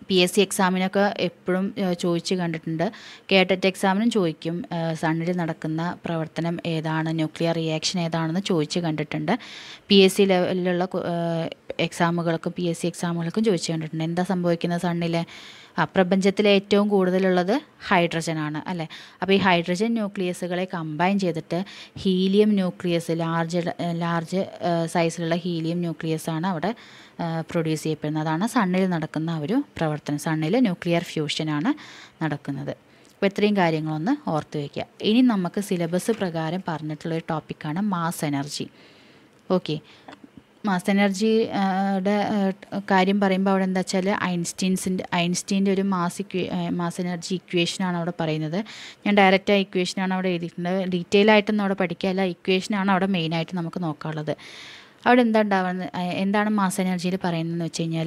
പി എസ് സി എക്സാമിനൊക്കെ എപ്പോഴും ചോദിച്ച് കണ്ടിട്ടുണ്ട്. കേട്ടറ്റ് എക്സാമിനും ചോദിക്കും, സണ്ണിൽ നടക്കുന്ന പ്രവർത്തനം ഏതാണ്, ന്യൂക്ലിയർ റിയാക്ഷൻ ഏതാണെന്ന് ചോദിച്ച് കണ്ടിട്ടുണ്ട്. പി എസ് സി ലെവലിലുള്ള എക്സാമുകൾക്കും പി എസ് സി എക്സാമുകൾക്കും ചോദിച്ച് കണ്ടിട്ടുണ്ട്. എന്താ സംഭവിക്കുന്നത് സണ്ണിൽ? ആ പ്രപഞ്ചത്തിലെ ഏറ്റവും കൂടുതലുള്ളത് ഹൈഡ്രജനാണ് അല്ലേ. അപ്പോൾ ഈ ഹൈഡ്രജൻ ന്യൂക്ലിയസുകളെ കമ്പൈൻ ചെയ്തിട്ട് ഹീലിയം ന്യൂക്ലിയസ്, ലാർജ് ലാർജ് സൈസിലുള്ള ഹീലിയം ന്യൂക്ലിയസാണ് അവിടെ പ്രൊഡ്യൂസ് ചെയ്യപ്പെടുന്നത്. അതാണ് സണ്ണിൽ നടക്കുന്ന ഒരു പ്രവർത്തനം. സണ്ണിൽ ന്യൂക്ലിയർ ഫ്യൂഷനാണ് നടക്കുന്നത്. അപ്പോൾ ഇത്രയും കാര്യങ്ങളൊന്ന് ഓർത്ത് വയ്ക്കുക. ഇനി നമുക്ക് സിലബസ് പ്രകാരം പറഞ്ഞിട്ടുള്ളൊരു ടോപ്പിക്കാണ് മാസ് എനർജി. ഓക്കെ, മാസ് എനർജിയുടെ കാര്യം പറയുമ്പോൾ അവിടെ എന്താ വെച്ചാൽ ഐൻസ്റ്റീൻസിൻ്റെ ഐൻസ്റ്റീൻ്റെ ഒരു മാസ് ഇക്വേ മാസ് എനർജി ഇക്വേഷനാണ് അവിടെ പറയുന്നത്. ഞാൻ ഡയറക്റ്റ് ആ ഇക്വേഷനാണ് അവിടെ എഴുതിയിട്ടുണ്ട്. ഡീറ്റെയിൽ ആയിട്ടൊന്നും അവിടെ പഠിക്കാല്ല, ഇക്വേഷനാണ് അവിടെ മെയിനായിട്ട് നമുക്ക് നോക്കാനുള്ളത്. അവിടെ എന്താ ഉണ്ടാവുന്നത്, എന്താണ് മാസ് എനർജിയിൽ പറയുന്നതെന്ന് വെച്ച് കഴിഞ്ഞാൽ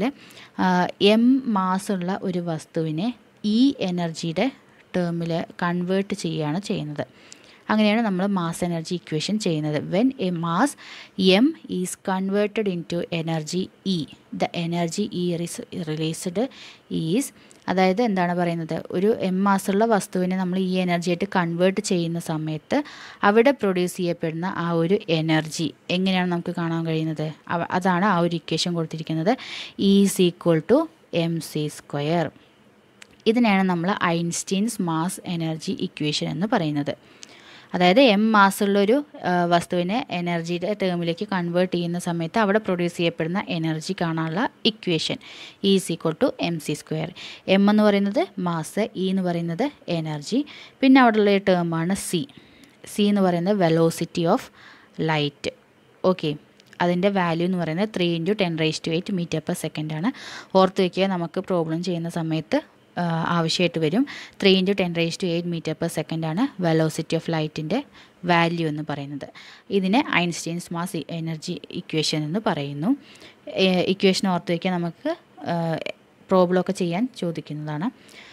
എം മാസുള്ള ഒരു വസ്തുവിനെ ഈ എനർജിയുടെ ടേമിൽ കൺവേർട്ട് ചെയ്യുകയാണ് ചെയ്യുന്നത്. അങ്ങനെയാണ് നമ്മൾ മാസ് എനർജി ഇക്വേഷൻ ചെയ്യുന്നത്. When a mass M is converted into energy E, the energy E released is, അതായത് എന്താണ് പറയുന്നത്, ഒരു എം മാസുള്ള വസ്തുവിനെ നമ്മൾ ഈ എനർജിയായിട്ട് കൺവേർട്ട് ചെയ്യുന്ന സമയത്ത് അവിടെ പ്രൊഡ്യൂസ് ചെയ്യപ്പെടുന്ന ആ ഒരു എനർജി എങ്ങനെയാണ് നമുക്ക് കാണാൻ കഴിയുന്നത്, അതാണ് ആ ഒരു ഇക്വേഷൻ കൊടുത്തിരിക്കുന്നത്. E is equal to M C square. ഇതിനെയാണ് നമ്മൾ ഐൻസ്റ്റീൻസ് മാസ് എനർജി ഇക്വേഷൻ എന്ന് പറയുന്നത്. അതായത് എം മാസുള്ളൊരു വസ്തുവിനെ എനർജിയുടെ ടേമിലേക്ക് കൺവേർട്ട് ചെയ്യുന്ന സമയത്ത് അവിടെ പ്രൊഡ്യൂസ് ചെയ്യപ്പെടുന്ന എനർജി കാണാനുള്ള equation E is equal to M C square. M എന്ന് പറയുന്നത് മാസ്, ഇ എന്ന് പറയുന്നത് എനർജി, പിന്നെ അവിടെയുള്ള ടേമാണ് സി. സി എന്ന് പറയുന്നത് വെലോസിറ്റി ഓഫ് ലൈറ്റ്. ഓക്കെ, അതിൻ്റെ വാല്യൂ എന്ന് പറയുന്നത് three into ten raise to eight metre per സെക്കൻഡാണ്. ഓർത്ത് വയ്ക്കുക, നമുക്ക് പ്രോബ്ലം ചെയ്യുന്ന സമയത്ത് ആവശ്യമായിട്ട് വരും. Three into ten raise to eight metre per സെക്കൻഡാണ് വെലോസിറ്റി ഓഫ് ലൈറ്റിൻ്റെ വാല്യൂ എന്ന് പറയുന്നത്. ഇതിനെ ഐൻസ്റ്റീൻസ് മാസ് എനർജി ഇക്വേഷൻ എന്ന് പറയുന്നു. ഇക്വേഷൻ ഓർത്ത് വയ്ക്കാൻ നമുക്ക് പ്രോബ്ലമൊക്കെ ചെയ്യാൻ ചോദിക്കുന്നതാണ്.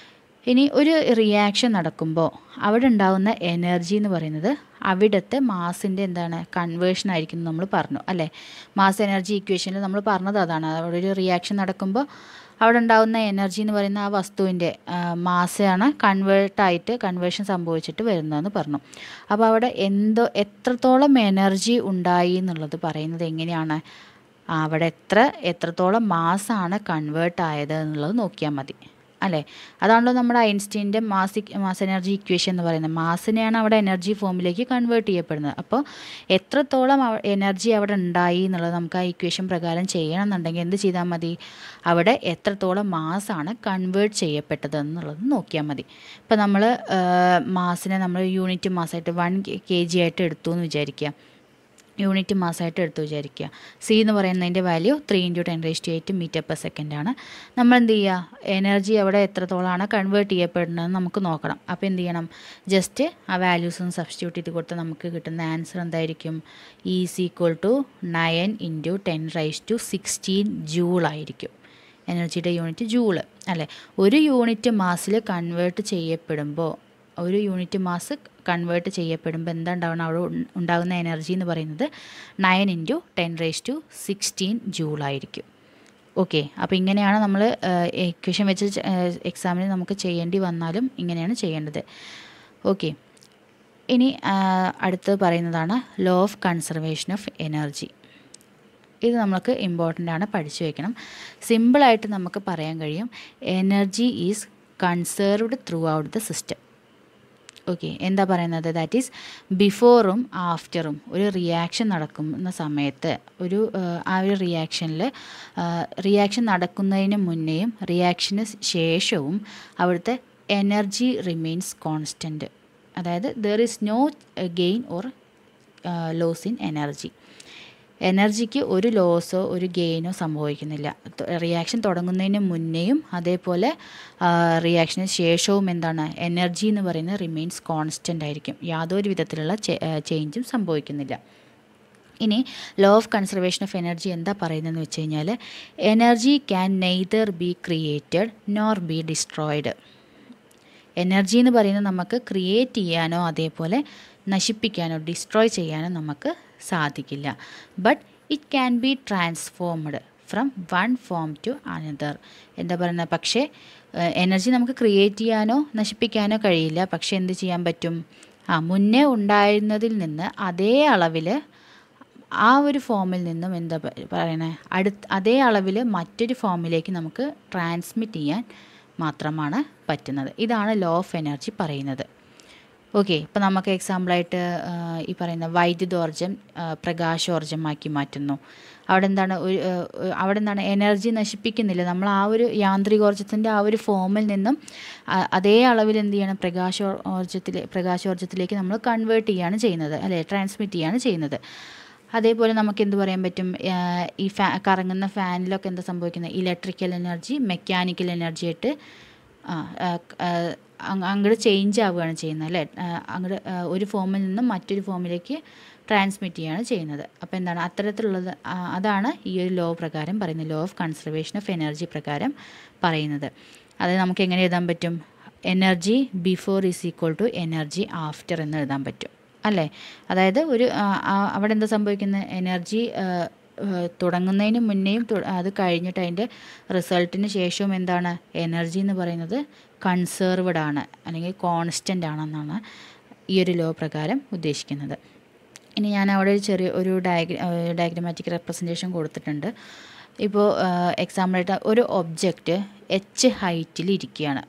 ഇനി ഒരു റിയാക്ഷൻ നടക്കുമ്പോൾ അവിടെ ഉണ്ടാകുന്ന എനർജി എന്ന് പറയുന്നത് അവിടുത്തെ മാസിൻ്റെ എന്താണ് കൺവേർഷൻ ആയിരിക്കും നമ്മൾ പറഞ്ഞു അല്ലേ. മാസ് എനർജി ഇക്വേഷനിൽ നമ്മൾ പറഞ്ഞത് അതാണ്. അവിടെ ഒരു റിയാക്ഷൻ നടക്കുമ്പോൾ അവിടെ ഉണ്ടാകുന്ന എനർജി എന്ന് പറയുന്ന ആ വസ്തുവിൻ്റെ മാസാണ് കൺവേർട്ടായിട്ട് കൺവേർഷൻ സംഭവിച്ചിട്ട് വരുന്നതെന്ന് പറഞ്ഞു. അപ്പോൾ അവിടെ എന്തോ എത്രത്തോളം എനർജി ഉണ്ടായി എന്നുള്ളത് പറയുന്നത് എങ്ങനെയാണ്, അവിടെ എത്ര എത്രത്തോളം മാസാണ് കൺവേർട്ട് ആയത് എന്നുള്ളത് നോക്കിയാൽ മതി അല്ലേ. അതാണല്ലോ നമ്മുടെ ഐൻസ്റ്റീൻ്റെ മാസ് മാസ് എനർജി ഇക്വേഷൻ എന്ന് പറയുന്നത്. മാസിനെയാണ് അവിടെ എനർജി ഫോമിലേക്ക് കൺവേർട്ട് ചെയ്യപ്പെടുന്നത്. അപ്പോൾ എത്രത്തോളം എനർജി അവിടെ ഉണ്ടായി എന്നുള്ളത് നമുക്ക് ആ ഇക്വേഷൻ പ്രകാരം ചെയ്യണം എന്നുണ്ടെങ്കിൽ എന്ത് ചെയ്താൽ മതി, അവിടെ എത്രത്തോളം മാസാണ് കൺവേർട്ട് ചെയ്യപ്പെട്ടത് എന്നുള്ളത് നോക്കിയാൽ മതി. ഇപ്പോൾ നമ്മൾ മാസിനെ നമ്മൾ യൂണിറ്റ് മാസമായിട്ട് വൺ കെ ജി ആയിട്ട് എടുത്തു എന്ന് വിചാരിക്കുക. യൂണിറ്റ് മാസമായിട്ട് എടുത്ത് വിചാരിക്കുക. സി എന്ന് പറയുന്നതിൻ്റെ value three into ten raise to eight metre per സെക്കൻഡാണ്. നമ്മൾ എന്ത് ചെയ്യുക, എനർജി അവിടെ എത്രത്തോളമാണ് കൺവേർട്ട് ചെയ്യപ്പെടുന്നതെന്ന് നമുക്ക് നോക്കണം. അപ്പോൾ എന്ത് ചെയ്യണം, ജസ്റ്റ് ആ വാല്യൂസ് ഒന്ന് സബ്സ്റ്റിറ്റ്യൂട്ട് ചെയ്ത് കൊടുത്താൽ നമുക്ക് കിട്ടുന്ന ആൻസർ എന്തായിരിക്കും, E is equal to nine into ten raise to sixteen joule ആയിരിക്കും. എനർജിയുടെ യൂണിറ്റ് ജൂള് അല്ലേ. ഒരു യൂണിറ്റ് മാസിൽ കൺവേർട്ട് ചെയ്യപ്പെടുമ്പോൾ ഒരു യൂണിറ്റ് മാസ് കൺവേർട്ട് ചെയ്യപ്പെടുമ്പോൾ എന്താ ഉണ്ടാവുന്ന അവിടെ ഉണ്ടാകുന്ന എനർജി എന്ന് പറയുന്നത് nine into ten raise to sixteen ജൂളായിരിക്കും. ഓക്കെ, അപ്പോൾ ഇങ്ങനെയാണ് നമ്മൾ ഇക്വേഷൻ വെച്ച് എക്സാമിന് നമുക്ക് ചെയ്യേണ്ടി വന്നാലും ഇങ്ങനെയാണ് ചെയ്യേണ്ടത്. ഓക്കെ, ഇനി അടുത്ത് പറയുന്നതാണ് law of conservation of energy. ഇത് നമുക്ക് ഇമ്പോർട്ടൻ്റ് ആണ്, പഠിച്ചു വയ്ക്കണം. സിമ്പിളായിട്ട് നമുക്ക് പറയാൻ കഴിയും, energy is conserved throughout the system. Okay, എന്താ പറയുന്നത്, ദാറ്റ് ഈസ് ബിഫോറും ആഫ്റ്ററും ഒരു റിയാക്ഷൻ നടക്കുന്ന സമയത്ത് ഒരു ആ ഒരു റിയാക്ഷനിൽ റിയാക്ഷൻ നടക്കുന്നതിന് മുന്നേയും റിയാക്ഷന് ശേഷവും അവിടുത്തെ എനർജി റിമെയിൻസ് കോൺസ്റ്റൻറ്റ്. അതായത് there is no gain or loss in energy. എനർജിക്ക് ഒരു ലോസോ ഒരു ഗെയിനോ സംഭവിക്കുന്നില്ല. റിയാക്ഷൻ തുടങ്ങുന്നതിന് മുന്നേയും അതേപോലെ റിയാക്ഷന് ശേഷവും എന്താണ്, എനർജി എന്ന് പറയുന്നത് റിമെയിൻസ് കോൺസ്റ്റൻ്റ് ആയിരിക്കും. യാതൊരു വിധത്തിലുള്ള ചേഞ്ചും സംഭവിക്കുന്നില്ല. ഇനി law of conservation of energy എന്താ പറയുന്നതെന്ന് വെച്ച് കഴിഞ്ഞാൽ, energy can neither be created nor be destroyed. Energy എന്ന് പറയുന്നത് നമുക്ക് ക്രിയേറ്റ് ചെയ്യാനോ അതേപോലെ നശിപ്പിക്കാനോ ഡിസ്ട്രോയ് ചെയ്യാനോ നമുക്ക് സാധിക്കില്ല. But it can be transformed from one form to another. എന്താ പറയുന്നത്, പക്ഷേ എനർജി നമുക്ക് ക്രിയേറ്റ് ചെയ്യാനോ നശിപ്പിക്കാനോ കഴിയില്ല. പക്ഷേ എന്ത് ചെയ്യാൻ പറ്റും, ആ മുന്നേ ഉണ്ടായിരുന്നതിൽ നിന്ന് അതേ അളവിൽ ആ ഒരു ഫോമിൽ നിന്നും എന്താ പറയണേ അടുത്ത് അതേ അളവിൽ മറ്റൊരു ഫോമിലേക്ക് നമുക്ക് ട്രാൻസ്മിറ്റ് ചെയ്യാൻ മാത്രമാണ് പറ്റുന്നത്. ഇതാണ് ലോ ഓഫ് എനർജി പറയുന്നത്. ഓക്കെ, ഇപ്പോൾ നമുക്ക് എക്സാമ്പിളായിട്ട് ഈ പറയുന്ന വൈദ്യുതോർജ്ജം പ്രകാശോർജ്ജമാക്കി മാറ്റുന്നു. അവിടെ എന്താണ് ഒരു അവിടെ എന്താണ് എനർജി നശിപ്പിക്കുന്നില്ല. നമ്മൾ ആ ഒരു യാന്ത്രികോർജ്ജത്തിൻ്റെ ആ ഒരു ഫോമിൽ നിന്നും അതേ അളവിൽ എന്ത് ചെയ്യണം, പ്രകാശോർജ്ജത്തിൽ പ്രകാശോർജ്ജത്തിലേക്ക് നമ്മൾ കൺവേർട്ട് ചെയ്യുകയാണ് ചെയ്യുന്നത്, അല്ലേ, ട്രാൻസ്മിറ്റ് ചെയ്യുകയാണ് ചെയ്യുന്നത്. അതേപോലെ നമുക്ക് എന്ത് പറയാൻ പറ്റും, ഈ ഫാ കറങ്ങുന്ന ഫാനിലൊക്കെ എന്താ സംഭവിക്കുന്നത്, ഇലക്ട്രിക്കൽ എനർജി മെക്കാനിക്കൽ എനർജി ആയിട്ട് അങ്ങോട്ട് ചേഞ്ച് ആവുകയാണ് ചെയ്യുന്നത്, അല്ലേ. അങ്ങോട്ട് ഒരു ഫോമിൽ നിന്നും മറ്റൊരു ഫോമിലേക്ക് ട്രാൻസ്മിറ്റ് ചെയ്യുകയാണ് ചെയ്യുന്നത്. അപ്പോൾ എന്താണ് അത്തരത്തിലുള്ളത്, അതാണ് ഈ ഒരു ലോ പ്രകാരം പറയുന്നത്, law of conservation of energy പ്രകാരം പറയുന്നത്. അത് നമുക്ക് എങ്ങനെ എഴുതാൻ പറ്റും, energy before is equal to energy after എന്ന് എഴുതാൻ പറ്റും, അല്ലേ. അതായത് ഒരു അവിടെ എന്താ സംഭവിക്കുന്നത്, എനർജി തുടങ്ങുന്നതിന് മുന്നേയും അത് കഴിഞ്ഞിട്ട് അതിൻ്റെ റിസൾട്ടിന് ശേഷവും എന്താണ് എനർജി എന്ന് പറയുന്നത് കൺസേർവ്ഡ് ആണ് അല്ലെങ്കിൽ കോൺസ്റ്റൻ്റ് ആണെന്നാണ് ഈ ഒരു ലോ പ്രകാരം ഉദ്ദേശിക്കുന്നത്. ഇനി ഞാൻ അവിടെ ഒരു ചെറിയ ഒരു ഡയഗ്ര ഡയഗ്രമാറ്റിക് റെപ്രസെൻറ്റേഷൻ കൊടുത്തിട്ടുണ്ട്. ഇപ്പോൾ എക്സാമ്പിളായിട്ട് ഒരു ഒബ്ജക്റ്റ് എച്ച് ഹൈറ്റിൽ ഇരിക്കുകയാണ്.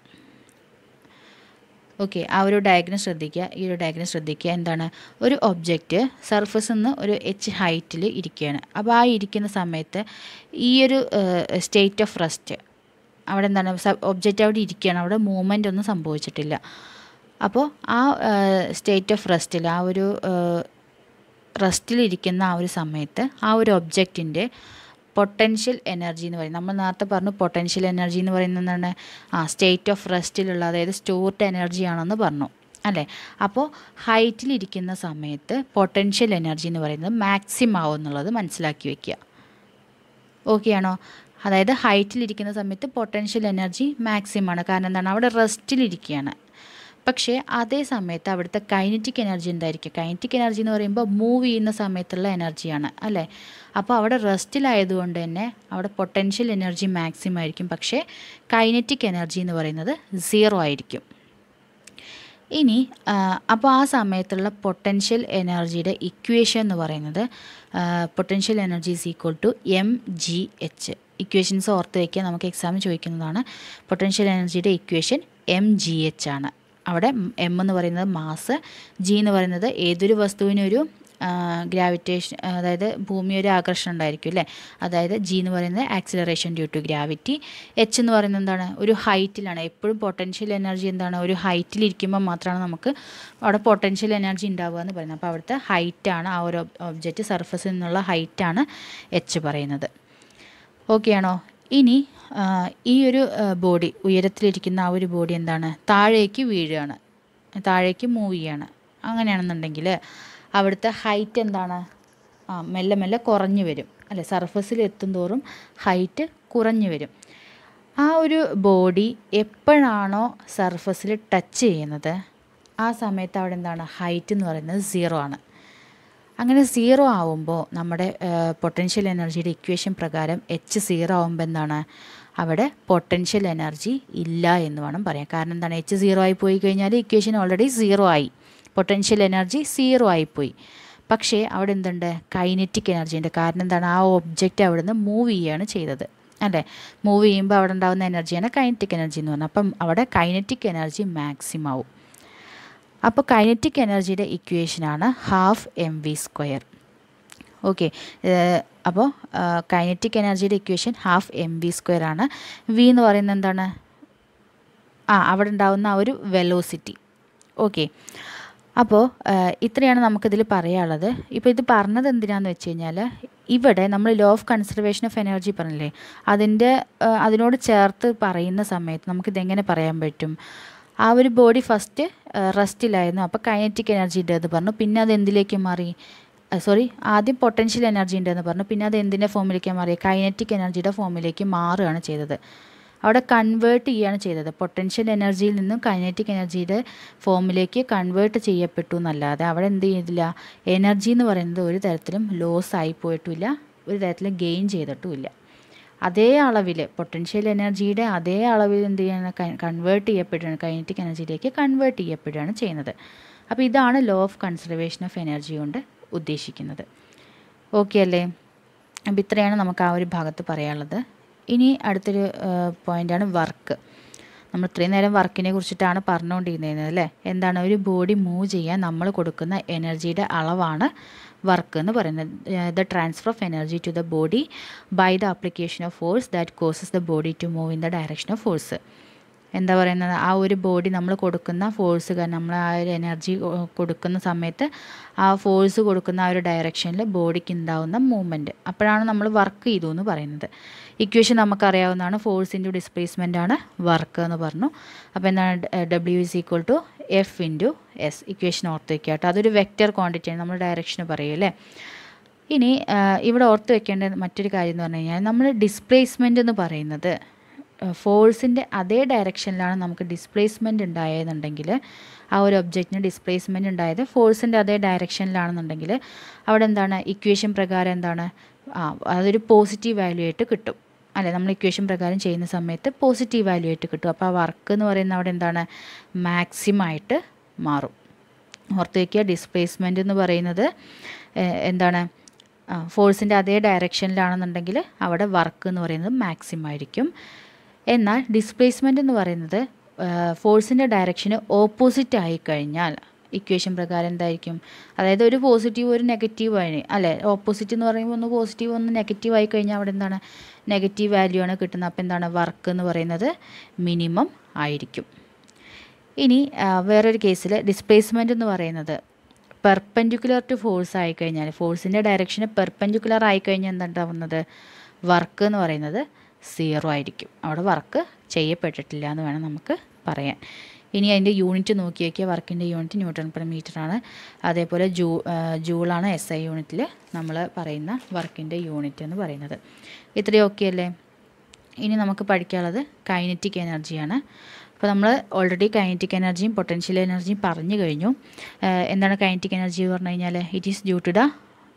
ഓക്കെ, ആ ഒരു ഡയഗ്രം ശ്രദ്ധിക്കുക. ഈ ഒരു ഡയഗ്രം ശ്രദ്ധിക്കുക. എന്താണ്, ഒരു ഒബ്ജക്റ്റ് സർഫസിൽ നിന്ന് ഒരു എച്ച് ഹൈറ്റിൽ ഇരിക്കുകയാണ്. അപ്പോൾ ആ ഇരിക്കുന്ന സമയത്ത് ഈ ഒരു സ്റ്റേറ്റ് ഓഫ് റെസ്റ്റ് അവിടെ എന്താണ്, ഒബ്ജക്റ്റ് അവിടെ ഇരിക്കുകയാണ്, അവിടെ മൂവ്മെൻ്റ് ഒന്നും സംഭവിച്ചിട്ടില്ല. അപ്പോൾ ആ സ്റ്റേറ്റ് ഓഫ് റെസ്റ്റിൽ ആ ഒരു റെസ്റ്റിലിരിക്കുന്ന ആ ഒരു സമയത്ത് ആ ഒരു ഒബ്ജക്റ്റിൻ്റെ പൊട്ടൻഷ്യൽ എനർജി എന്ന് പറയും. നമ്മൾ നേരത്തെ പറഞ്ഞു പൊട്ടൻഷ്യൽ എനർജി എന്ന് പറയുന്നത് എന്താണ്, ആ സ്റ്റേറ്റ് ഓഫ് റെസ്റ്റിലുള്ള അതായത് സ്റ്റോർഡ് എനർജി ആണെന്ന് പറഞ്ഞു, അല്ലേ. അപ്പോൾ ഹൈറ്റിലിരിക്കുന്ന സമയത്ത് പൊട്ടൻഷ്യൽ എനർജി എന്ന് പറയുന്നത് മാക്സിമം ആവും എന്നുള്ളത് മനസ്സിലാക്കി വയ്ക്കുക. ഓക്കെ ആണോ? അതായത് ഹൈറ്റിലിരിക്കുന്ന സമയത്ത് പൊട്ടൻഷ്യൽ എനർജി മാക്സിമം ആണ്. കാരണം എന്താണ്, അവിടെ റെസ്റ്റിലിരിക്കുകയാണ്. പക്ഷേ അതേ സമയത്ത് അവിടുത്തെ കൈനറ്റിക് എനർജി എന്തായിരിക്കും, കൈനറ്റിക് എനർജി എന്ന് പറയുമ്പോൾ മൂവ് ചെയ്യുന്ന സമയത്തുള്ള എനർജിയാണ്, അല്ലേ. അപ്പോൾ അവിടെ റെസ്റ്റിലായതുകൊണ്ട് തന്നെ അവിടെ പൊട്ടൻഷ്യൽ എനർജി മാക്സിമം ആയിരിക്കും, പക്ഷേ കൈനറ്റിക് എനർജി എന്ന് പറയുന്നത് സീറോ ആയിരിക്കും. ഇനി അപ്പോൾ ആ സമയത്തുള്ള പൊട്ടൻഷ്യൽ എനർജിയുടെ ഇക്വേഷൻ എന്ന് പറയുന്നത് potential energy is equal to M G H. Equations ഓർത്ത് വയ്ക്കുക, നമുക്ക് എക്സാമിന് ചോദിക്കുന്നതാണ്. പൊട്ടൻഷ്യൽ എനർജിയുടെ ഇക്വേഷൻ എം ജി എച്ച് ആണ്. അവിടെ എം എന്ന് പറയുന്നത് മാസ്, ജി എന്ന് പറയുന്നത് ഏതൊരു വസ്തുവിനൊരു ഗ്രാവിറ്റേഷൻ, അതായത് ഭൂമി ഒരു ആകർഷണം ഉണ്ടായിരിക്കും, അല്ലേ. അതായത് ജി എന്ന് പറയുന്നത് acceleration due to gravity. H എന്ന് പറയുന്നത് എന്താണ്, ഒരു ഹൈറ്റിലാണ്. എപ്പോഴും പൊട്ടൻഷ്യൽ എനർജി എന്താണ്, ഒരു ഹൈറ്റിലിരിക്കുമ്പോൾ മാത്രമാണ് നമുക്ക് അവിടെ പൊട്ടൻഷ്യൽ എനർജി ഉണ്ടാവുക എന്ന് പറയുന്നത്. അപ്പോൾ അവിടുത്തെ ഹൈറ്റാണ്, ആ ഒരു ഒബ്ജക്റ്റ് സർഫസിൽ നിന്നുള്ള ഹൈറ്റാണ് എച്ച് പറയുന്നത്. ഓക്കെ ആണോ? ഇനി ഈ ഒരു ബോഡി ഉയരത്തിലിരിക്കുന്ന ആ ഒരു ബോഡി എന്താണ്, താഴേക്ക് വീഴുകയാണ്, താഴേക്ക് മൂവ് ചെയ്യുകയാണ്. അങ്ങനെയാണെന്നുണ്ടെങ്കിൽ അവിടുത്തെ ഹൈറ്റ് എന്താണ്, ആ മെല്ലെ മെല്ലെ കുറഞ്ഞു വരും, അല്ലേ. സർഫസിൽ എത്തും തോറും ഹൈറ്റ് കുറഞ്ഞു വരും. ആ ഒരു ബോഡി എപ്പോഴാണോ സർഫസിൽ ടച്ച് ചെയ്യുന്നത് ആ സമയത്ത് അവിടെ എന്താണ്, ഹൈറ്റ് എന്ന് പറയുന്നത് സീറോ ആണ്. അങ്ങനെ സീറോ ആവുമ്പോൾ നമ്മുടെ പൊട്ടൻഷ്യൽ എനർജിയുടെ ഇക്വേഷൻ പ്രകാരം എച്ച് സീറോ ആവുമ്പോൾ എന്താണ്, അവിടെ പൊട്ടൻഷ്യൽ എനർജി ഇല്ല എന്ന് വേണം പറയാം. കാരണം എന്താണ്, എച്ച് സീറോ ആയി പോയി കഴിഞ്ഞാൽ ഇക്വേഷൻ ഓൾറെഡി സീറോ ആയി, പൊട്ടൻഷ്യൽ എനർജി സീറോ ആയിപ്പോയി. പക്ഷേ അവിടെ എന്തുണ്ട്, കൈനറ്റിക് എനർജി ഉണ്ട്. കാരണം എന്താണ്, ആ ഒബ്ജക്റ്റ് അവിടെ നിന്ന് മൂവ് ചെയ്യുകയാണ് ചെയ്തത്, അല്ലേ. മൂവ് ചെയ്യുമ്പോൾ അവിടെ ഉണ്ടാകുന്ന എനർജിയാണ് കൈനറ്റിക് എനർജി എന്ന് പറഞ്ഞാൽ. അപ്പം അവിടെ കൈനറ്റിക് എനർജി മാക്സിമം ആവും. അപ്പോൾ കൈനറ്റിക് എനർജിയുടെ ഇക്വേഷനാണ് half M V square. Okay, അപ്പോൾ കൈനറ്റിക് എനർജിയുടെ equation half M V square ആണ്. വി എന്ന് പറയുന്നത് എന്താണ്, ആ അവിടെ ഉണ്ടാകുന്ന ആ ഒരു വെലോസിറ്റി. ഓക്കെ, അപ്പോൾ ഇത്രയാണ് നമുക്കിതിൽ പറയാനുള്ളത്. ഇപ്പോൾ ഇത് പറഞ്ഞത് എന്തിനാണെന്ന് വെച്ച് കഴിഞ്ഞാൽ, ഇവിടെ നമ്മൾ law of conservation of energy പറഞ്ഞില്ലേ, അതിൻ്റെ അതിനോട് ചേർത്ത് പറയുന്ന സമയത്ത് നമുക്കിതെങ്ങനെ പറയാൻ പറ്റും, ആ ഒരു ബോഡി ഫസ്റ്റ് റെസ്റ്റിലായിരുന്നു, അപ്പോൾ കൈനറ്റിക് എനർജി ഉണ്ടെന്ന് പറഞ്ഞു, പിന്നെ അത് എന്തിലേക്ക് മാറി, സോറി ആദ്യം പൊട്ടൻഷ്യൽ എനർജി ഉണ്ടെന്ന് പറഞ്ഞു, പിന്നെ അത് എന്തിൻ്റെ ഫോമിലേക്ക് മാറി, കൈനറ്റിക് എനർജിയുടെ ഫോമിലേക്ക് മാറുകയാണ് ചെയ്തത്. അവിടെ കൺവേർട്ട് ചെയ്യുകയാണ് ചെയ്തത്. പൊട്ടൻഷ്യൽ എനർജിയിൽ നിന്നും കൈനറ്റിക് എനർജിയുടെ ഫോമിലേക്ക് കൺവേർട്ട് ചെയ്യപ്പെട്ടു എന്നല്ലാതെ അവിടെ എന്ത് ചെയ്തില്ല, എനർജി എന്ന് പറയുന്നത് ഒരു തരത്തിലും ലോസ് ആയി പോയിട്ടുമില്ല, ഒരു തരത്തിലും ഗെയിൻ ചെയ്തിട്ടുമില്ല. അതേ അളവിൽ പൊട്ടൻഷ്യൽ എനർജിയുടെ അതേ അളവിൽ എന്ത് ചെയ്യാണ് കൺവേർട്ട് ചെയ്യപ്പെടുകയാണ്, കൈനറ്റിക് എനർജിയിലേക്ക് കൺവേർട്ട് ചെയ്യപ്പെടുകയാണ് ചെയ്യുന്നത്. അപ്പോൾ ഇതാണ് law of conservation of energy കൊണ്ട് ഉദ്ദേശിക്കുന്നത്. ഓക്കെ അല്ലേ? അപ്പോൾ ഇത്രയാണ് നമുക്ക് ആ ഒരു ഭാഗത്ത് പറയാനുള്ളത്. ഇനി അടുത്തൊരു പോയിൻ്റാണ് വർക്ക്. നമ്മൾ ഇത്രയും നേരം വർക്കിനെ കുറിച്ചിട്ടാണ് പറഞ്ഞുകൊണ്ടിരുന്നത് അല്ലേ. എന്താണ്? ഒരു ബോഡി മൂവ് ചെയ്യാൻ നമ്മൾ കൊടുക്കുന്ന എനർജിയുടെ അളവാണ് വർക്ക് എന്ന് പറയുന്നത്. The transfer of energy to the body by the application of force that causes the body to move in the direction of force. എന്താ പറയുന്നത്? ആ ഒരു ബോഡി നമ്മൾ കൊടുക്കുന്ന ഫോഴ്സ് കാരണം നമ്മൾ ആ ഒരു എനർജി കൊടുക്കുന്ന സമയത്ത് ആ ഫോഴ്സ് കൊടുക്കുന്ന ആ ഒരു ഡയറക്ഷനിൽ ബോഡിക്ക് ഉണ്ടാവുന്ന മൂവ്മെൻറ്റ്, അപ്പോഴാണ് നമ്മൾ വർക്ക് ചെയ്തു എന്ന് പറയുന്നത്. ഇക്വേഷൻ നമുക്കറിയാവുന്നതാണ്. ഫോഴ്സ് ഇൻറ്റു ഡിസ്പ്ലേസ്മെൻ്റ് ആണ് വർക്ക് എന്ന് പറഞ്ഞു. അപ്പോൾ എന്താണ്? W is equal to F into S. Equation ഓർത്ത് വയ്ക്കുക കേട്ടോ. അതൊരു വെക്റ്റർ ക്വാണ്ടിറ്റിയാണ്, നമ്മൾ ഡയറക്ഷന് പറയും അല്ലേ. ഇനി ഇവിടെ ഓർത്ത് വെക്കേണ്ട മറ്റൊരു കാര്യം എന്ന് പറഞ്ഞു കഴിഞ്ഞാൽ, നമ്മൾ ഡിസ്പ്ലേസ്മെൻ്റ് എന്ന് പറയുന്നത് ഫോഴ്സിൻ്റെ അതേ ഡയറക്ഷനിലാണ് നമുക്ക് ഡിസ്പ്ലേസ്മെൻറ്റ് ഉണ്ടായതെന്നുണ്ടെങ്കിൽ, ആ ഒരു ഒബ്ജക്റ്റിന് ഡിസ്പ്ലേസ്മെൻറ്റ് ഉണ്ടായത് ഫോഴ്സിൻ്റെ അതേ ഡയറക്ഷനിലാണെന്നുണ്ടെങ്കിൽ അവിടെ എന്താണ്? ഇക്വേഷൻ പ്രകാരം എന്താണ്? ആ അതൊരു പോസിറ്റീവ് വാല്യൂ ആയിട്ട് കിട്ടും അല്ലേ. നമ്മൾ ഇക്വേഷൻ പ്രകാരം ചെയ്യുന്ന സമയത്ത് പോസിറ്റീവ് വാല്യൂ ആയിട്ട് കിട്ടും. അപ്പോൾ ആ വർക്ക് എന്ന് പറയുന്ന അവിടെ എന്താണ്? മാക്സിമം ആയിട്ട് മാറും. ഓർത്ത് വയ്ക്കുക, ഡിസ്പ്ലേസ്മെൻ്റ് എന്ന് പറയുന്നത് എന്താണ്? ഫോഴ്സിൻ്റെ അതേ ഡയറക്ഷനിലാണെന്നുണ്ടെങ്കിൽ അവിടെ വർക്ക് എന്ന് പറയുന്നത് മാക്സിമം ആയിരിക്കും. എന്നാൽ ഡിസ്പ്ലേസ്മെൻ്റ് എന്ന് പറയുന്നത് ഫോഴ്സിൻ്റെ ഡയറക്ഷന് ഓപ്പോസിറ്റ് ആയിക്കഴിഞ്ഞാൽ ഇക്വേഷൻ പ്രകാരം എന്തായിരിക്കും? അതായത് ഒരു പോസിറ്റീവ് ഒരു നെഗറ്റീവ് ആയി അല്ലേ. ഓപ്പോസിറ്റ് എന്ന് പറയുമ്പോൾ ഒന്ന് പോസിറ്റീവ് ഒന്ന് നെഗറ്റീവ് ആയി കഴിഞ്ഞാൽ അവിടെ എന്താണ്? നെഗറ്റീവ് വാല്യൂ ആണ് കിട്ടുന്നത്. അപ്പോൾ എന്താണ്? വർക്ക് എന്ന് പറയുന്നത് മിനിമം ആയിരിക്കും. ഇനി വേറൊരു കേസിൽ ഡിസ്പ്ലേസ്മെൻ്റ് എന്ന് പറയുന്നത് പെർപെൻഡിക്കുലർ ടു ഫോഴ്സ് ആയിക്കഴിഞ്ഞാൽ, ഫോഴ്സിൻ്റെ ഡയറക്ഷന് പെർപെൻഡിക്കുലർ ആയിക്കഴിഞ്ഞാൽ എന്തുണ്ടാവുന്നത്? വർക്ക് എന്ന് പറയുന്നത് സീറോ ആയിരിക്കും. അവിടെ വർക്ക് ചെയ്യപ്പെട്ടിട്ടില്ല എന്ന് വേണം നമുക്ക് പറയാൻ. ഇനി അതിൻ്റെ യൂണിറ്റ് നോക്കി വയ്ക്കുക. വർക്കിൻ്റെ യൂണിറ്റ് ന്യൂട്ടൺ പെർ മീറ്റർ ആണ്. അതേപോലെ ജൂ ജൂളാണ് എസ് ഐ യൂണിറ്റിൽ നമ്മൾ പറയുന്ന വർക്കിൻ്റെ യൂണിറ്റ് എന്ന് പറയുന്നത്. ഇത്രയും ഓക്കെ അല്ലേ? ഇനി നമുക്ക് പഠിക്കാനുള്ളത് കൈനറ്റിക് എനർജിയാണ്. അപ്പോൾ നമ്മൾ ഓൾറെഡി കൈനറ്റിക് എനർജിയും പൊട്ടൻഷ്യൽ എനർജിയും പറഞ്ഞു കഴിഞ്ഞു. എന്താണ് കൈനറ്റിക് എനർജി എന്ന് പറഞ്ഞു കഴിഞ്ഞാൽ? It is due to the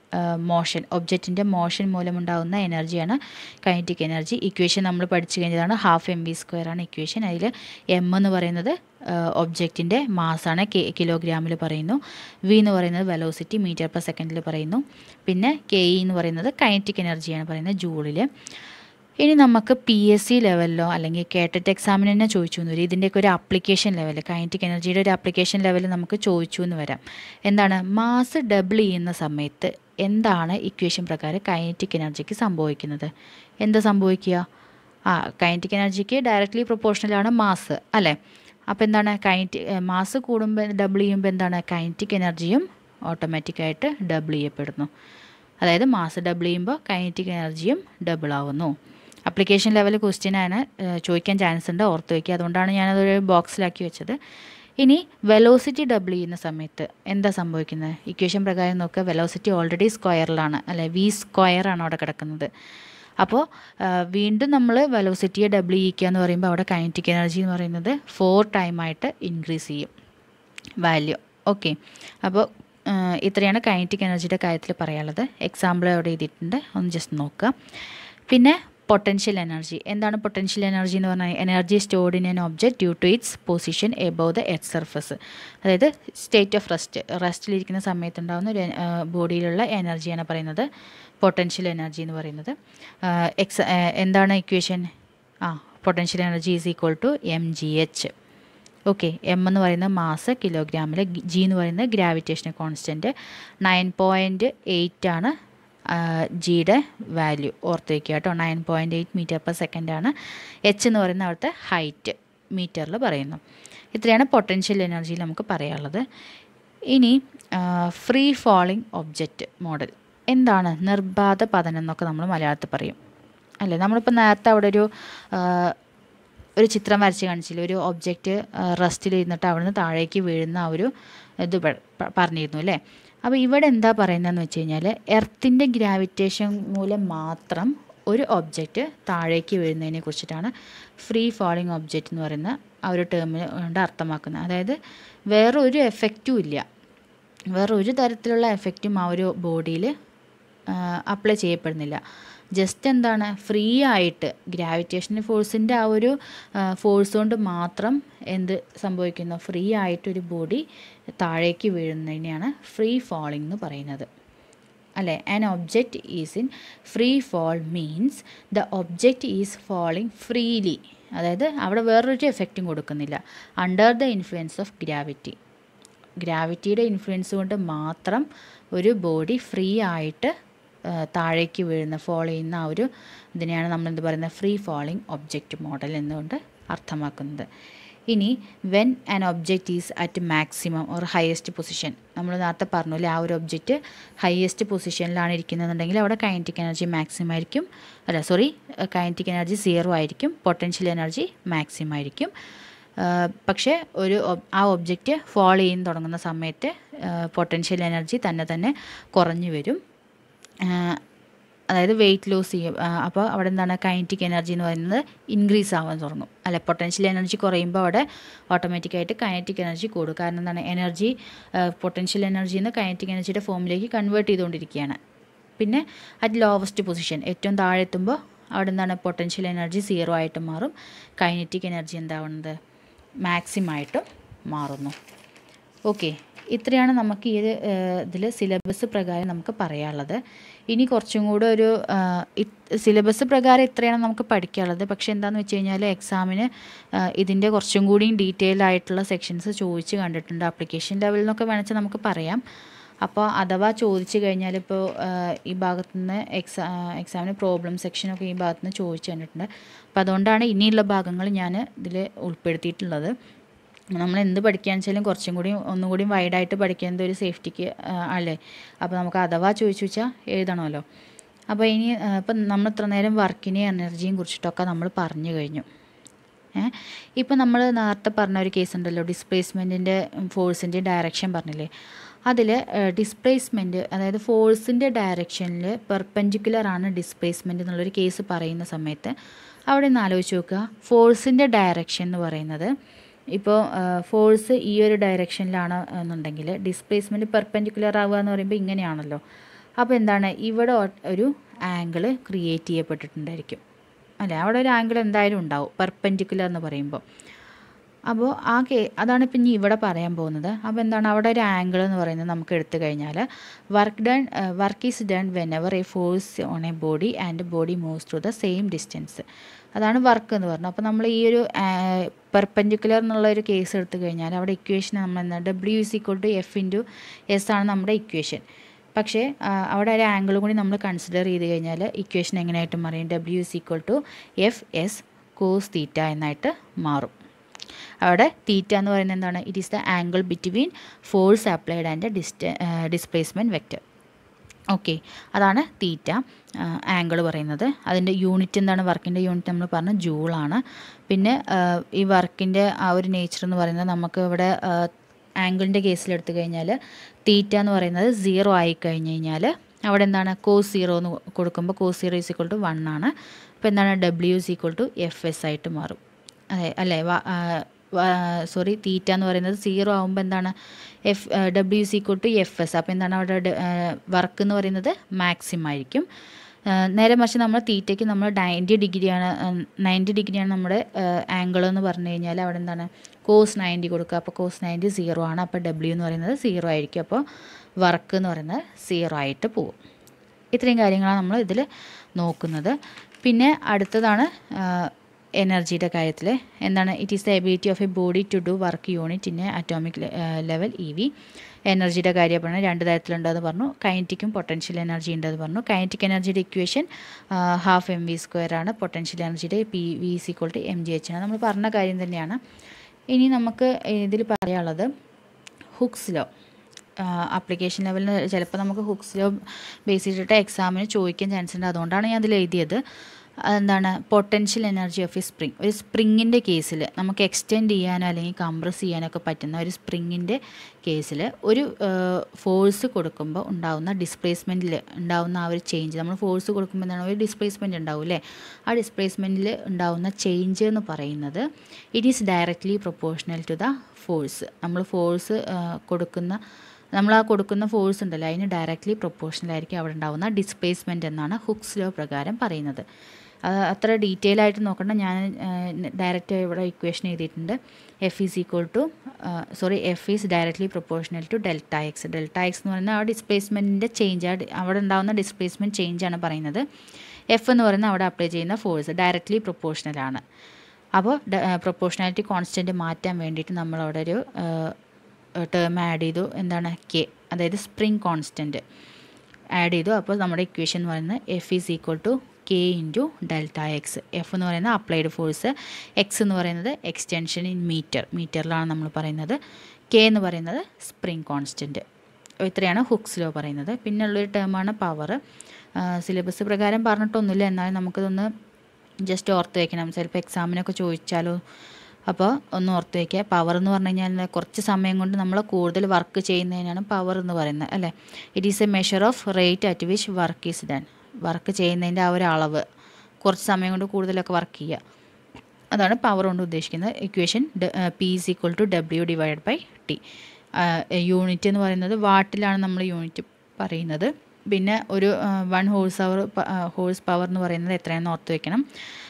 motion, ഒബ്ജക്റ്റിൻ്റെ മോഷൻ മൂലമുണ്ടാകുന്ന എനർജിയാണ് കൈനറ്റിക് എനർജി. ഇക്വേഷൻ നമ്മൾ പഠിച്ചു കഴിഞ്ഞതാണ്. ഹാഫ് എം വി സ്ക്വയർ ആണ് ഇക്വേഷൻ. അതിൽ എം എന്ന് പറയുന്നത് ഒബ്ജക്റ്റിൻ്റെ മാസാണ്, കെ കിലോഗ്രാമിൽ പറയുന്നു. വി എന്ന് പറയുന്നത് വെലോസിറ്റി മീറ്റർ പെർ സെക്കൻഡിൽ പറയുന്നു. പിന്നെ കെ ഇ എന്ന് പറയുന്നത് കൈനറ്റിക് എനർജിയാണ് പറയുന്നത് ജൂളിൽ. ഇനി നമുക്ക് പി എസ് സി ലെവലിലോ അല്ലെങ്കിൽ കേട്ടറ്റ് എക്സാമിന് തന്നെ ചോദിച്ചു എന്ന് വരും. ഇതിൻ്റെയൊക്കെ ഒരു ആപ്ലിക്കേഷൻ ലെവൽ, കൈനറ്റിക് എനർജിയുടെ ഒരു ആപ്ലിക്കേഷൻ ലെവൽ നമുക്ക് ചോദിച്ചു എന്ന് വരാം. എന്താണ്? മാസ് ഡബിൾ ചെയ്യുന്ന സമയത്ത് എന്താണ് ഇക്വേഷൻ പ്രകാരം കൈനറ്റിക് എനർജിക്ക് സംഭവിക്കുന്നത്? എന്താ സംഭവിക്കുക? ആ കൈനറ്റിക് എനർജിക്ക് ഡയറക്റ്റ്ലി പ്രൊപ്പോർഷണലാണ് മാസ് അല്ലേ. അപ്പോൾ എന്താണ്? കൈനറ്റി മാസ് കൂടുമ്പോൾ ഡബിൾ ചെയ്യുമ്പോൾ എന്താണ്? കൈനറ്റിക് എനർജിയും ഓട്ടോമാറ്റിക്കായിട്ട് ഡബിൾ ചെയ്യപ്പെടുന്നു. അതായത് മാസ് ഡബിൾ ചെയ്യുമ്പോൾ കൈനറ്റിക് എനർജിയും ഡബിൾ ആവുന്നു. അപ്ലിക്കേഷൻ ലെവൽ ക്വസ്റ്റ്യനാണ്, ചോദിക്കാൻ ചാൻസ് ഉണ്ട്, ഓർത്ത് വയ്ക്കുക. അതുകൊണ്ടാണ് ഞാനതൊരു ബോക്സിലാക്കി വെച്ചത്. ഇനി വെലോസിറ്റി ഡബിൾ ചെയ്യുന്ന സമയത്ത് എന്താ സംഭവിക്കുന്നത്? ഇക്വേഷൻ പ്രകാരം നോക്കുക. വെലോസിറ്റി ഓൾറെഡി സ്ക്വയറിലാണ് അല്ലേ, വി സ്ക്വയർ ആണ് അവിടെ കിടക്കുന്നത്. അപ്പോൾ വീണ്ടും നമ്മൾ വെലോസിറ്റിയെ ഡബിൾ ചെയ്യിക്കുക എന്ന് പറയുമ്പോൾ അവിടെ കൈനറ്റിക് എനർജി എന്ന് പറയുന്നത് ഫോർ ടൈമായിട്ട് ഇൻക്രീസ് ചെയ്യും വാല്യൂ. ഓക്കെ, അപ്പോൾ ഇത്രയാണ് കൈനറ്റിക് എനർജിയുടെ കാര്യത്തിൽ പറയാനുള്ളത്. എക്സാമ്പിൾ അവിടെ എഴുതിയിട്ടുണ്ട്, ഒന്ന് ജസ്റ്റ് നോക്കുക. പിന്നെ പൊട്ടൻഷ്യൽ എനർജി. എന്താണ് പൊട്ടൻഷ്യൽ എനർജി എന്ന് പറഞ്ഞാൽ? Energy stored in an object due to its position above the earth surface. അതായത് സ്റ്റേറ്റ് ഓഫ് റെസ്റ്റ്, റെസ്റ്റിലിരിക്കുന്ന സമയത്തുണ്ടാകുന്ന ഒരു ബോഡിയിലുള്ള എനർജിയാണ് പറയുന്നത് പൊട്ടൻഷ്യൽ എനർജി എന്ന് പറയുന്നത്. എക്സ് എന്താണ് ഇക്വേഷൻ? ആ potential energy is equal to M G H. Okay, M എന്ന് പറയുന്ന മാസ് കിലോഗ്രാമിൽ, ജി എന്ന് പറയുന്നത് gravitation constant. Nine point eight ആണ് ജിയുടെ വാല്യൂ, ഓർത്ത് വയ്ക്കുക കേട്ടോ. Nine point eight metre per സെക്കൻഡാണ്. എച്ച് എന്ന് പറയുന്ന അവിടുത്തെ ഹൈറ്റ് മീറ്ററിൽ പറയുന്നു. ഇത്രയാണ് പൊട്ടൻഷ്യൽ എനർജിയിൽ നമുക്ക് പറയാനുള്ളത്. ഇനി ഫ്രീ ഫാളിങ് ഒബ്ജക്റ്റ് മോഡൽ. എന്താണ് നിർബാധ പതനം എന്നൊക്കെ നമ്മൾ മലയാളത്തിൽ പറയും അല്ലേ. നമ്മളിപ്പോൾ നേരത്തെ അവിടെ ഒരു ഒരു ചിത്രം വരച്ച് കാണിച്ചില്ല, ഒരു ഒബ്ജക്റ്റ് റെസ്റ്റിൽ ഇരുന്നിട്ട് അവിടുന്ന് താഴേക്ക് വീഴുന്ന ആ ഒരു ഇത് പറഞ്ഞിരുന്നു അല്ലേ. അപ്പോൾ ഇവിടെ എന്താ പറയുന്നതെന്ന് വെച്ച് കഴിഞ്ഞാൽ, എർത്തിൻ്റെ ഗ്രാവിറ്റേഷൻ മൂലം മാത്രം ഒരു ഒബ്ജക്റ്റ് താഴേക്ക് വീഴുന്നതിനെ കുറിച്ചിട്ടാണ് ഫ്രീ ഫാളിങ് ഒബ്ജക്റ്റ് എന്ന് പറയുന്ന ആ ഒരു ടേമിൽ കൊണ്ട് അർത്ഥമാക്കുന്നത്. അതായത് വേറെ ഒരു എഫക്റ്റും ഇല്ല, വേറെ ഒരു തരത്തിലുള്ള എഫക്റ്റും ആ ഒരു ബോഡിയിൽ അപ്ലൈ ചെയ്യപ്പെടുന്നില്ല. ജസ്റ്റ് എന്താണ് ഫ്രീ ആയിട്ട് ഗ്രാവിറ്റേഷണൽ ഫോഴ്സിൻ്റെ ആ ഒരു ഫോഴ്സ് കൊണ്ട് മാത്രം എന്ത് സംഭവിക്കുന്നു, ഫ്രീ ആയിട്ടൊരു ബോഡി താഴേക്ക് വീഴുന്നതിനെയാണ് ഫ്രീ ഫാളിംഗ് എന്ന് പറയുന്നത് അല്ലേ. An object is in free fall means the object is falling freely, അതായത് അവിടെ വേറൊരു എഫക്റ്റും കൊടുക്കുന്നില്ല, under the influence of gravity. ഗ്രാവിറ്റിയുടെ ഇൻഫ്ലുവൻസ് കൊണ്ട് മാത്രം ഒരു ബോഡി ഫ്രീ ആയിട്ട് താഴേക്ക് വീഴുന്ന ഫോൾ ചെയ്യുന്ന ആ ഒരു ഇതിനെയാണ് നമ്മൾ എന്ത് പറയുന്നത്, ഫ്രീ ഫാളിംഗ് ഒബ്ജക്റ്റ് മോഡൽ എന്നുകൊണ്ട് അർത്ഥമാക്കുന്നത്. ഇനി when an object is at maximum or highest position, നമ്മൾ നേരത്തെ പറഞ്ഞില്ലേ ആ ഒരു ഒബ്ജക്റ്റ് ഹയസ്റ്റ് പൊസിഷനിലാണ് ഇരിക്കുന്നതെന്നുണ്ടെങ്കിൽ അവിടെ കൈനറ്റിക് എനർജി മാക്സിമം ആയിരിക്കും, അല്ല സോറി കൈനറ്റിക് എനർജി സീറോ ആയിരിക്കും, പൊട്ടൻഷ്യൽ എനർജി മാക്സിമം ആയിരിക്കും. പക്ഷേ ഒരു ആ ഒബ്ജക്റ്റ് ഫോൾ ചെയ്യാൻ തുടങ്ങുന്ന സമയത്ത് പൊട്ടൻഷ്യൽ എനർജി തന്നെ തന്നെ കുറഞ്ഞു വരും, അതായത് വെയിറ്റ് ലോസ് ചെയ്യും. അപ്പോൾ അവിടെ എന്താണ് കൈനറ്റിക് എനർജി എന്ന് പറയുന്നത് ഇൻക്രീസ് ആവാൻ തുടങ്ങും അല്ലെ. പൊട്ടൻഷ്യൽ എനർജി കുറയുമ്പോൾ അവിടെ ഓട്ടോമാറ്റിക്കായിട്ട് കൈനറ്റിക് എനർജി കൂടും. കാരണം എന്താണ്, എനർജി പൊട്ടൻഷ്യൽ എനർജിയിൽ നിന്ന് കൈനറ്റിക് എനർജിയുടെ ഫോമിലേക്ക് കൺവേർട്ട് ചെയ്തുകൊണ്ടിരിക്കുകയാണ്. പിന്നെ അറ്റ് ലോവസ്റ്റ് പൊസിഷൻ ഏറ്റവും താഴെ എത്തുമ്പോൾ അവിടെ എന്താണ് പൊട്ടൻഷ്യൽ എനർജി സീറോ ആയിട്ട് മാറും, കൈനറ്റിക് എനർജി എന്താവുന്നത് മാക്സിമം ആയിട്ട് മാറുന്നു. ഓക്കെ, ഇത്രയാണ് നമുക്ക് ഈ ഇതിൽ സിലബസ് പ്രകാരം നമുക്ക് പറയാനുള്ളത്. ഇനി കുറച്ചും കൂടെ ഒരു സിലബസ് പ്രകാരം ഇത്രയാണ് നമുക്ക് പഠിക്കാനുള്ളത്. പക്ഷേ എന്താണെന്ന് വെച്ച് കഴിഞ്ഞാൽ എക്സാമിന് ഇതിൻ്റെ കുറച്ചും കൂടിയും ഡീറ്റെയിൽ ആയിട്ടുള്ള സെക്ഷൻസ് ചോദിച്ച് കണ്ടിട്ടുണ്ട്. ആപ്ലിക്കേഷൻ ലെവലിൽ നിന്നൊക്കെ വേണമെങ്കിൽ നമുക്ക് പറയാം. അപ്പോൾ അഥവാ ചോദിച്ചു കഴിഞ്ഞാൽ ഇപ്പോൾ ഈ ഭാഗത്തുനിന്ന് എക്സാ എക്സാമിന് പ്രോബ്ലം സെക്ഷനൊക്കെ ഈ ഭാഗത്തുനിന്ന് ചോദിച്ചു കണ്ടിട്ടുണ്ട്. അപ്പോൾ അതുകൊണ്ടാണ് ഇനിയുള്ള ഭാഗങ്ങൾ ഞാൻ ഇതിൽ ഉൾപ്പെടുത്തിയിട്ടുള്ളത്. നമ്മൾ എന്ത് പഠിക്കുകയാണെന്ന് വെച്ചാലും കുറച്ചും കൂടി ഒന്നും കൂടി വൈഡായിട്ട് പഠിക്കുന്നത് ഒരു സേഫ്റ്റിക്ക് അല്ലേ. അപ്പോൾ നമുക്ക് അഥവാ ചോദിച്ചു വെച്ചാൽ എഴുതണമല്ലോ. അപ്പോൾ ഇനി ഇപ്പം നമ്മൾ ഇത്ര നേരം വർക്കിനെയും എനർജിയും കുറിച്ചിട്ടൊക്കെ നമ്മൾ പറഞ്ഞു കഴിഞ്ഞു. ഏഹ് ഇപ്പം നമ്മൾ നേരത്തെ പറഞ്ഞ ഒരു കേസ് ഉണ്ടല്ലോ, ഡിസ്പ്ലേസ്മെൻറ്റിൻ്റെ ഫോഴ്സിൻ്റെ ഡയറക്ഷൻ പറഞ്ഞില്ലേ. അതിൽ ഡിസ്പ്ലേസ്മെൻറ്റ് അതായത് ഫോഴ്സിൻ്റെ ഡയറക്ഷനിൽ പെർപെൻഡിക്കുലറാണ് ഡിസ്പ്ലേസ്മെൻറ്റ് എന്നുള്ളൊരു കേസ് പറയുന്ന സമയത്ത് അവിടെ നിന്ന് ആലോചിച്ച് നോക്കുക. ഫോഴ്സിൻ്റെ ഡയറക്ഷൻ എന്ന് പറയുന്നത് ഇപ്പോൾ ഫോഴ്സ് ഈ ഒരു ഡയറക്ഷനിലാണ് എന്നുണ്ടെങ്കിൽ ഡിസ്പ്ലേസ്മെൻറ്റ് പെർപെൻഡിക്കുലർ ആവുക എന്ന് പറയുമ്പോൾ ഇങ്ങനെയാണല്ലോ. അപ്പോൾ എന്താണ്, ഇവിടെ ഒരു ആംഗിൾ ക്രിയേറ്റ് ചെയ്യപ്പെട്ടിട്ടുണ്ടായിരിക്കും അല്ലേ. അവിടെ ഒരു ആംഗിൾ എന്തായാലും ഉണ്ടാവും പെർപെൻഡിക്കുലർ എന്ന് പറയുമ്പോൾ. അപ്പോൾ ആ കേ അതാണ് ഇപ്പം ഇനി ഇവിടെ പറയാൻ പോകുന്നത്. അപ്പോൾ എന്താണ്, അവിടെ ഒരു ആംഗിൾ എന്ന് പറയുന്നത് നമുക്ക് എടുത്തു കഴിഞ്ഞാൽ work done work is done whenever a force on a body and body moves through the same distance. അതാണ് വർക്ക് എന്ന് പറഞ്ഞത്. അപ്പോൾ നമ്മൾ ഈ ഒരു പെർപെൻഡിക്കുലർ എന്നുള്ള ഒരു കേസ് എടുത്തു കഴിഞ്ഞാൽ അവിടെ ഇക്വേഷൻ നമ്മൾ എന്താ, W is equal to F into S ആണ് നമ്മുടെ ഇക്വേഷൻ. പക്ഷേ അവിടെ ഒരു ആംഗിൾ കൂടി നമ്മൾ കൺസിഡർ ചെയ്ത് കഴിഞ്ഞാൽ ഇക്വേഷൻ എങ്ങനെയായിട്ട് മാറും, W is equal to F S cos theta എന്നായിട്ട് മാറും. അവിടെ തീറ്റ എന്ന് പറയുന്നത് എന്താണ്, it is the angle between force applied and ഡിസ്റ്റ ഡിസ്പ്ലേസ്മെൻറ്റ് വെക്റ്റർ. ഓക്കെ, അതാണ് തീറ്റ ആംഗിൾ പറയുന്നത്. അതിൻ്റെ യൂണിറ്റ് എന്താണ്, വർക്കിൻ്റെ യൂണിറ്റ് നമ്മൾ പറഞ്ഞ ജൂളാണ്. പിന്നെ ഈ വർക്കിൻ്റെ ആ ഒരു നേച്ചർ എന്ന് പറയുന്നത് നമുക്ക് ഇവിടെ ആംഗിളിൻ്റെ കേസിലെടുത്തു കഴിഞ്ഞാൽ തീറ്റ എന്ന് പറയുന്നത് സീറോ ആയി കഴിഞ്ഞ് കഴിഞ്ഞാൽ അവിടെ എന്താണ്, കോസ് സീറോ എന്ന് കൊടുക്കുമ്പോൾ cos zero is equal to one ആണ്. അപ്പോൾ എന്താണ്, W is equal to F S ആയിട്ട് മാറും. അതെ അല്ലേ, സോറി തീറ്റ എന്ന് പറയുന്നത് സീറോ ആകുമ്പോൾ എന്താണ്, F W is equal to F S. അപ്പോൾ എന്താണ്, അവിടെ വർക്ക് എന്ന് പറയുന്നത് മാക്സിമം ആയിരിക്കും. നേരെ മറിച്ച് നമ്മൾ തീറ്റയ്ക്ക് നമ്മൾ നയൻറ്റി ഡിഗ്രിയാണ് നയൻറ്റി ഡിഗ്രിയാണ് നമ്മുടെ ആംഗിൾ എന്ന് പറഞ്ഞു കഴിഞ്ഞാൽ അവിടെ എന്താണ്, കോസ് നയൻറ്റി കൊടുക്കുക. അപ്പോൾ കോസ് നയൻറ്റി സീറോ ആണ്. അപ്പോൾ ഡബ്ല്യു എന്ന് പറയുന്നത് സീറോ ആയിരിക്കും. അപ്പോൾ വർക്ക് എന്ന് പറയുന്നത് സീറോ ആയിട്ട് പോകും. ഇത്രയും കാര്യങ്ങളാണ് നമ്മൾ ഇതിൽ നോക്കുന്നത്. പിന്നെ അടുത്തതാണ് എനർജിയുടെ കാര്യത്തിൽ എന്താണ്, it is the ability of a body to do work unit in a atomic level E V. എനർജിയുടെ കാര്യം പറഞ്ഞാൽ രണ്ട് തരത്തിലുണ്ടെന്ന് പറഞ്ഞു, കൈനറ്റിക്കും പൊട്ടൻഷ്യൽ എനർജി ഉണ്ടെന്ന് പറഞ്ഞു. കൈനറ്റിക് എനർജിയുടെ equation half M V square ആണ്, പൊട്ടൻഷ്യൽ എനർജിയുടെ P V is equal to M G H ആണ്. നമ്മൾ പറഞ്ഞ കാര്യം തന്നെയാണ്. ഇനി നമുക്ക് ഇതിൽ പറയാനുള്ളത് ഹുക്സ് ലോ. ആപ്ലിക്കേഷൻ ലെവലിൽ ചിലപ്പോൾ നമുക്ക് ഹുക്സ് ലോ ബേസ് ചെയ്തിട്ട് എക്സാമിന് ചോദിക്കാൻ ചാൻസ് ഉണ്ട്. അതുകൊണ്ടാണ് ഞാൻ അതിൽ എഴുതിയത്. എന്താണ്, potential energy of a spring. ഒരു സ്പ്രിങ്ങിൻ്റെ കേസിൽ നമുക്ക് എക്സ്റ്റെൻഡ് ചെയ്യാനോ അല്ലെങ്കിൽ കംപ്രസ് ചെയ്യാനൊക്കെ പറ്റുന്ന ഒരു സ്പ്രിങ്ങിൻ്റെ കേസിൽ ഒരു ഫോഴ്സ് കൊടുക്കുമ്പോൾ ഉണ്ടാകുന്ന ഡിസ്പ്ലേസ്മെൻറ്റിൽ ഉണ്ടാകുന്ന ആ ഒരു ചേഞ്ച്, നമ്മൾ ഫോഴ്സ് കൊടുക്കുമ്പോൾ എന്താണ്, ഒരു ഡിസ്പ്ലേസ്മെൻറ്റ് ഉണ്ടാവും അല്ലേ. ആ ഡിസ്പ്ലേസ്മെൻറ്റിൽ ഉണ്ടാകുന്ന ചേഞ്ച് എന്ന് പറയുന്നത് it is directly proportional to the force. നമ്മൾ ഫോഴ്സ് കൊടുക്കുന്ന നമ്മൾ ആ കൊടുക്കുന്ന ഫോഴ്സ് ഉണ്ടല്ലോ അതിന് ഡയറക്റ്റ്ലി പ്രൊപ്പോർഷണൽ ആയിരിക്കും അവിടെ ഉണ്ടാകുന്ന ഡിസ്പ്ലേസ്മെൻറ്റ് എന്നാണ് ഹുക്സ് ലോ പ്രകാരം പറയുന്നത്. അത്ര ഡീറ്റെയിൽ ആയിട്ട് നോക്കണ്ട, ഞാൻ ഡയറക്റ്റ് ഇവിടെ ഇക്വേഷൻ എഴുതിയിട്ടുണ്ട്. F is equal to sorry F is directly proportional to delta X. Delta X എന്ന് പറയുന്നത് ആ ഡിസ്പ്ലേസ്മെൻറ്റിൻ്റെ ചേഞ്ച്, അവിടെ ഉണ്ടാകുന്ന ഡിസ്പ്ലേസ്മെൻറ്റ് ചേഞ്ചാണ് പറയുന്നത്. എഫ് എന്ന് പറയുന്നത് അവിടെ അപ്ലൈ ചെയ്യുന്ന ഫോഴ്സ് ഡയറക്റ്റ്ലി പ്രൊപ്പോർഷണലാണ്. അപ്പോൾ പ്രൊപ്പോർഷണാലിറ്റി കോൺസ്റ്റൻറ്റ് മാറ്റാൻ വേണ്ടിയിട്ട് നമ്മളവിടെ ഒരു ടേം ആഡ് ചെയ്തു, എന്താണ് കെ, അതായത് സ്പ്രിങ് കോൺസ്റ്റൻറ്റ് ആഡ് ചെയ്തു. അപ്പോൾ നമ്മുടെ ഇക്വേഷൻ എന്ന് പറയുന്നത് F is equal to K into delta X. F എന്ന് പറയുന്നത് അപ്ലൈഡ് ഫോഴ്സ്, എക്സ് എന്ന് പറയുന്നത് എക്സ്റ്റൻഷൻ ഇൻ മീറ്റർ, മീറ്ററിലാണ് നമ്മൾ പറയുന്നത്, കെ എന്ന് പറയുന്നത് സ്പ്രിങ് കോൺസ്റ്റൻറ്റ്. ഇത്രയാണ് ഹുക്സ് ലോ പറയുന്നത്. പിന്നുള്ളൊരു ടേമാണ് പവർ. സിലബസ് പ്രകാരം പറഞ്ഞിട്ടൊന്നുമില്ല, എന്നാലും നമുക്കിതൊന്ന് ജസ്റ്റ് ഓർത്ത് വയ്ക്കണം, ചിലപ്പോൾ എക്സാമിനൊക്കെ ചോദിച്ചാലോ. അപ്പോൾ ഒന്ന് ഓർത്ത് വയ്ക്കുക. പവർ എന്ന് പറഞ്ഞു കഴിഞ്ഞാൽ കുറച്ച് സമയം കൊണ്ട് നമ്മൾ കൂടുതൽ വർക്ക് ചെയ്യുന്നതിനാണ് പവർ എന്ന് പറയുന്നത്, അല്ലേ. It is a measure of rate at which work is done. Work ചെയ്യുന്നതിൻ്റെ ആ ഒരു അളവ്, കുറച്ച് സമയം കൊണ്ട് കൂടുതലൊക്കെ വർക്ക് ചെയ്യുക, അതാണ് പവർ കൊണ്ട് ഉദ്ദേശിക്കുന്നത്. Equation P is equal to W divide by T. Unit എന്ന് പറയുന്നത് വാട്ടിലാണ് നമ്മൾ യൂണിറ്റ് പറയുന്നത്. പിന്നെ ഒരു one horse hour horse power എന്ന് പറയുന്നത് എത്രയാണെന്ന് ഓർത്ത് വയ്ക്കണം.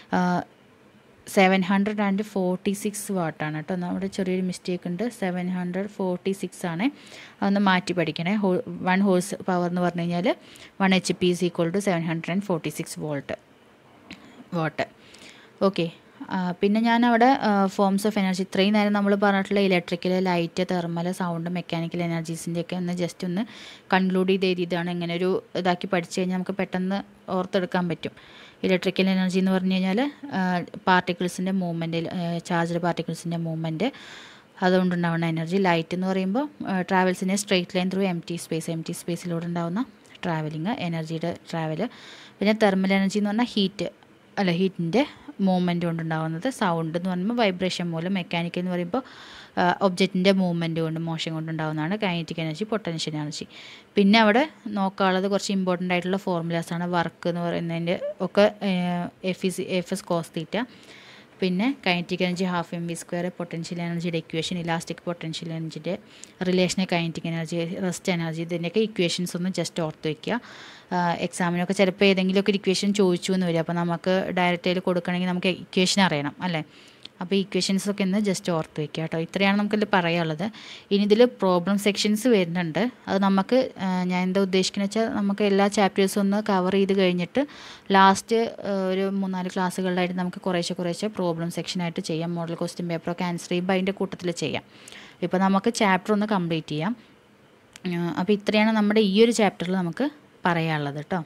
Seven hundred and forty six വാട്ടാണ് കേട്ടോ. നമ്മുടെ ചെറിയൊരു മിസ്റ്റേക്ക് ഉണ്ട്, സെവൻ ഹൺഡ്രഡ് ഫോർട്ടി സിക്സ് ആണ്, അതൊന്ന് മാറ്റി പഠിക്കണേ. ഹോ വൺ ഹോഴ്സ് പവർ എന്ന് പറഞ്ഞു കഴിഞ്ഞാൽ one H P is equal to seven hundred and forty six volt watt okay. പിന്നെ ഞാൻ അവിടെ ഫോംസ് ഓഫ് എനർജി, ഇത്രയും നേരം നമ്മൾ പറഞ്ഞിട്ടുള്ള electrical, light, thermal, sound, mechanical എനർജീസിൻ്റെയൊക്കെ ഒന്ന് ജസ്റ്റ് ഒന്ന് കൺക്ലൂഡ് ചെയ്ത് എഴുതിയതാണ്. ഇങ്ങനെ ഒരു ഇതാക്കി പഠിച്ചു കഴിഞ്ഞാൽ നമുക്ക് പെട്ടെന്ന് ഓർത്തെടുക്കാൻ പറ്റും. ഇലക്ട്രിക്കൽ എനർജി എന്ന് പറഞ്ഞു കഴിഞ്ഞാൽ പാർട്ടിക്കിൾസിൻ്റെ മൂവ്മെൻറ്റ്, ചാർജ്ഡ് പാർട്ടിക്കിൾസിൻ്റെ മൂവ്മെൻറ്റ്, അതുകൊണ്ടുണ്ടാവുന്ന എനർജി. ലൈറ്റ് എന്ന് പറയുമ്പോൾ ട്രാവൽസിനെ straight line through empty space, empty സ്പേസിലൂടെ ഉണ്ടാകുന്ന ട്രാവലിങ്, എനർജിയുടെ ട്രാവൽ. പിന്നെ തെർമൽ എനർജി എന്ന് പറഞ്ഞാൽ ഹീറ്റ്, അല്ല ഹീറ്റിൻ്റെ മൂവ്മെൻറ്റ് കൊണ്ടുണ്ടാകുന്നത്. സൗണ്ട് എന്ന് പറയുമ്പോൾ വൈബ്രേഷൻ മൂലം. മെക്കാനിക്കൽ എന്ന് പറയുമ്പോൾ ഒബ്ജക്റ്റിൻ്റെ മൂവ്മെൻറ്റ് കൊണ്ട്, മോഷൻ കൊണ്ടുണ്ടാകുന്നതാണ്. Kinetic energy, potential energy. പിന്നെ അവിടെ നോക്കാനുള്ളത് കുറച്ച് ഇമ്പോർട്ടൻ്റ് ആയിട്ടുള്ള ഫോർമുലാസാണ്. വർക്ക് എന്ന് പറയുന്നതിൻ്റെ ഒക്കെ F is F S cos theta. പിന്നെ kinetic energy half M V square, potential എനർജിയുടെ ഇക്വേഷൻ, ഇലാസ്റ്റിക് പൊട്ടൻഷ്യൽ എനർജിയുടെ relation, kinetic energy, rest energy, ഇതിൻ്റെയൊക്കെ ഇക്വേഷൻസ് ഒന്ന് ജസ്റ്റ് ഓർത്ത് വയ്ക്കുക. എക്സാമിനൊക്കെ ചിലപ്പോൾ ഏതെങ്കിലുമൊക്കെ ഒരു ഇക്വേഷൻ ചോദിച്ചു എന്ന് വരും, അപ്പോൾ നമുക്ക് ഡയറക്റ്റ് അതിൽ കൊടുക്കണമെങ്കിൽ നമുക്ക് ഇക്വേഷൻ അറിയണം, അല്ലേ. അപ്പോൾ ഈ ഇക്വേഷൻസൊക്കെ ഒന്ന് ജസ്റ്റ് ഓർത്ത് വയ്ക്കുക കേട്ടോ. ഇത്രയാണ് നമുക്കിത് പറയാനുള്ളത്. ഇനി ഇതിൽ പ്രോബ്ലം സെക്ഷൻസ് വരുന്നുണ്ട്. അത് നമുക്ക് ഞാൻ എന്താ ഉദ്ദേശിക്കുന്നത് വെച്ചാൽ നമുക്ക് എല്ലാ ചാപ്റ്റേഴ്സും ഒന്ന് കവർ ചെയ്ത് കഴിഞ്ഞിട്ട് ലാസ്റ്റ് ഒരു മൂന്നാല് ക്ലാസ്സുകളിലായിട്ട് നമുക്ക് കുറേശ്ശെ കുറേശ്ശെ പ്രോബ്ലം സെക്ഷനായിട്ട് ചെയ്യാം. മോഡൽ ക്വസ്റ്റ്യൻ പേപ്പറൊക്കെ ആൻസർ ചെയ്യുമ്പോൾ അതിൻ്റെ കൂട്ടത്തിൽ ചെയ്യാം. ഇപ്പോൾ നമുക്ക് ചാപ്റ്റർ ഒന്ന് കംപ്ലീറ്റ് ചെയ്യാം. അപ്പോൾ ഇത്രയാണ് നമ്മുടെ ഈ ഒരു ചാപ്റ്ററിൽ നമുക്ക് പറയാനുള്ളത് കേട്ടോ.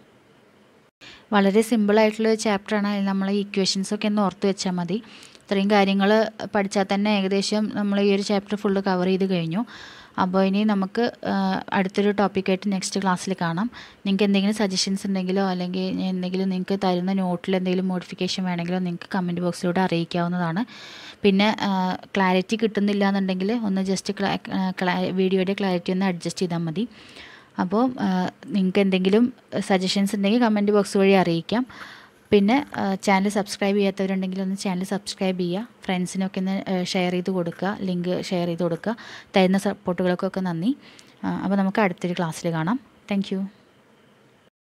വളരെ സിമ്പിളായിട്ടുള്ള ചാപ്റ്ററാണ്. അതിൽ നമ്മൾ ഈ ഇക്വേഷൻസൊക്കെ ഒന്ന് ഓർത്ത് വെച്ചാൽ മതി. ഇത്രയും കാര്യങ്ങൾ പഠിച്ചാൽ തന്നെ ഏകദേശം നമ്മൾ ഈ ഒരു ചാപ്റ്റർ ഫുള്ള് കവർ ചെയ്ത് കഴിഞ്ഞു. അപ്പോൾ ഇനി നമുക്ക് അടുത്തൊരു ടോപ്പിക്കായിട്ട് നെക്സ്റ്റ് ക്ലാസ്സിൽ കാണാം. നിങ്ങൾക്ക് എന്തെങ്കിലും സജഷൻസ് ഉണ്ടെങ്കിലോ അല്ലെങ്കിൽ എന്തെങ്കിലും നിങ്ങൾക്ക് തരുന്ന നോട്ടിൽ എന്തെങ്കിലും മോഡിഫിക്കേഷൻ വേണമെങ്കിലോ നിങ്ങൾക്ക് കമൻറ്റ് ബോക്സിലൂടെ അറിയിക്കാവുന്നതാണ്. പിന്നെ ക്ലാരിറ്റി കിട്ടുന്നില്ല എന്നുണ്ടെങ്കിൽ ഒന്ന് ജസ്റ്റ് വീഡിയോയുടെ ക്ലാരിറ്റി ഒന്ന് അഡ്ജസ്റ്റ് ചെയ്താൽ മതി. അപ്പോൾ നിങ്ങൾക്ക് എന്തെങ്കിലും സജഷൻസ് ഉണ്ടെങ്കിൽ കമൻറ്റ് ബോക്സ് വഴി അറിയിക്കാം. പിന്നെ ചാനൽ സബ്സ്ക്രൈബ് ചെയ്യാത്തവരുണ്ടെങ്കിൽ ഒന്ന് ചാനൽ സബ്സ്ക്രൈബ് ചെയ്യുക. ഫ്രണ്ട്സിനൊക്കെ ഒന്ന് ഷെയർ ചെയ്ത് കൊടുക്കുക, ലിങ്ക് ഷെയർ ചെയ്ത് കൊടുക്കുക. തരുന്ന സപ്പോർട്ടുകൾക്കൊക്കെ നന്ദി. അപ്പോൾ നമുക്ക് അടുത്തൊരു ക്ലാസ്സിൽ കാണാം. Thank U.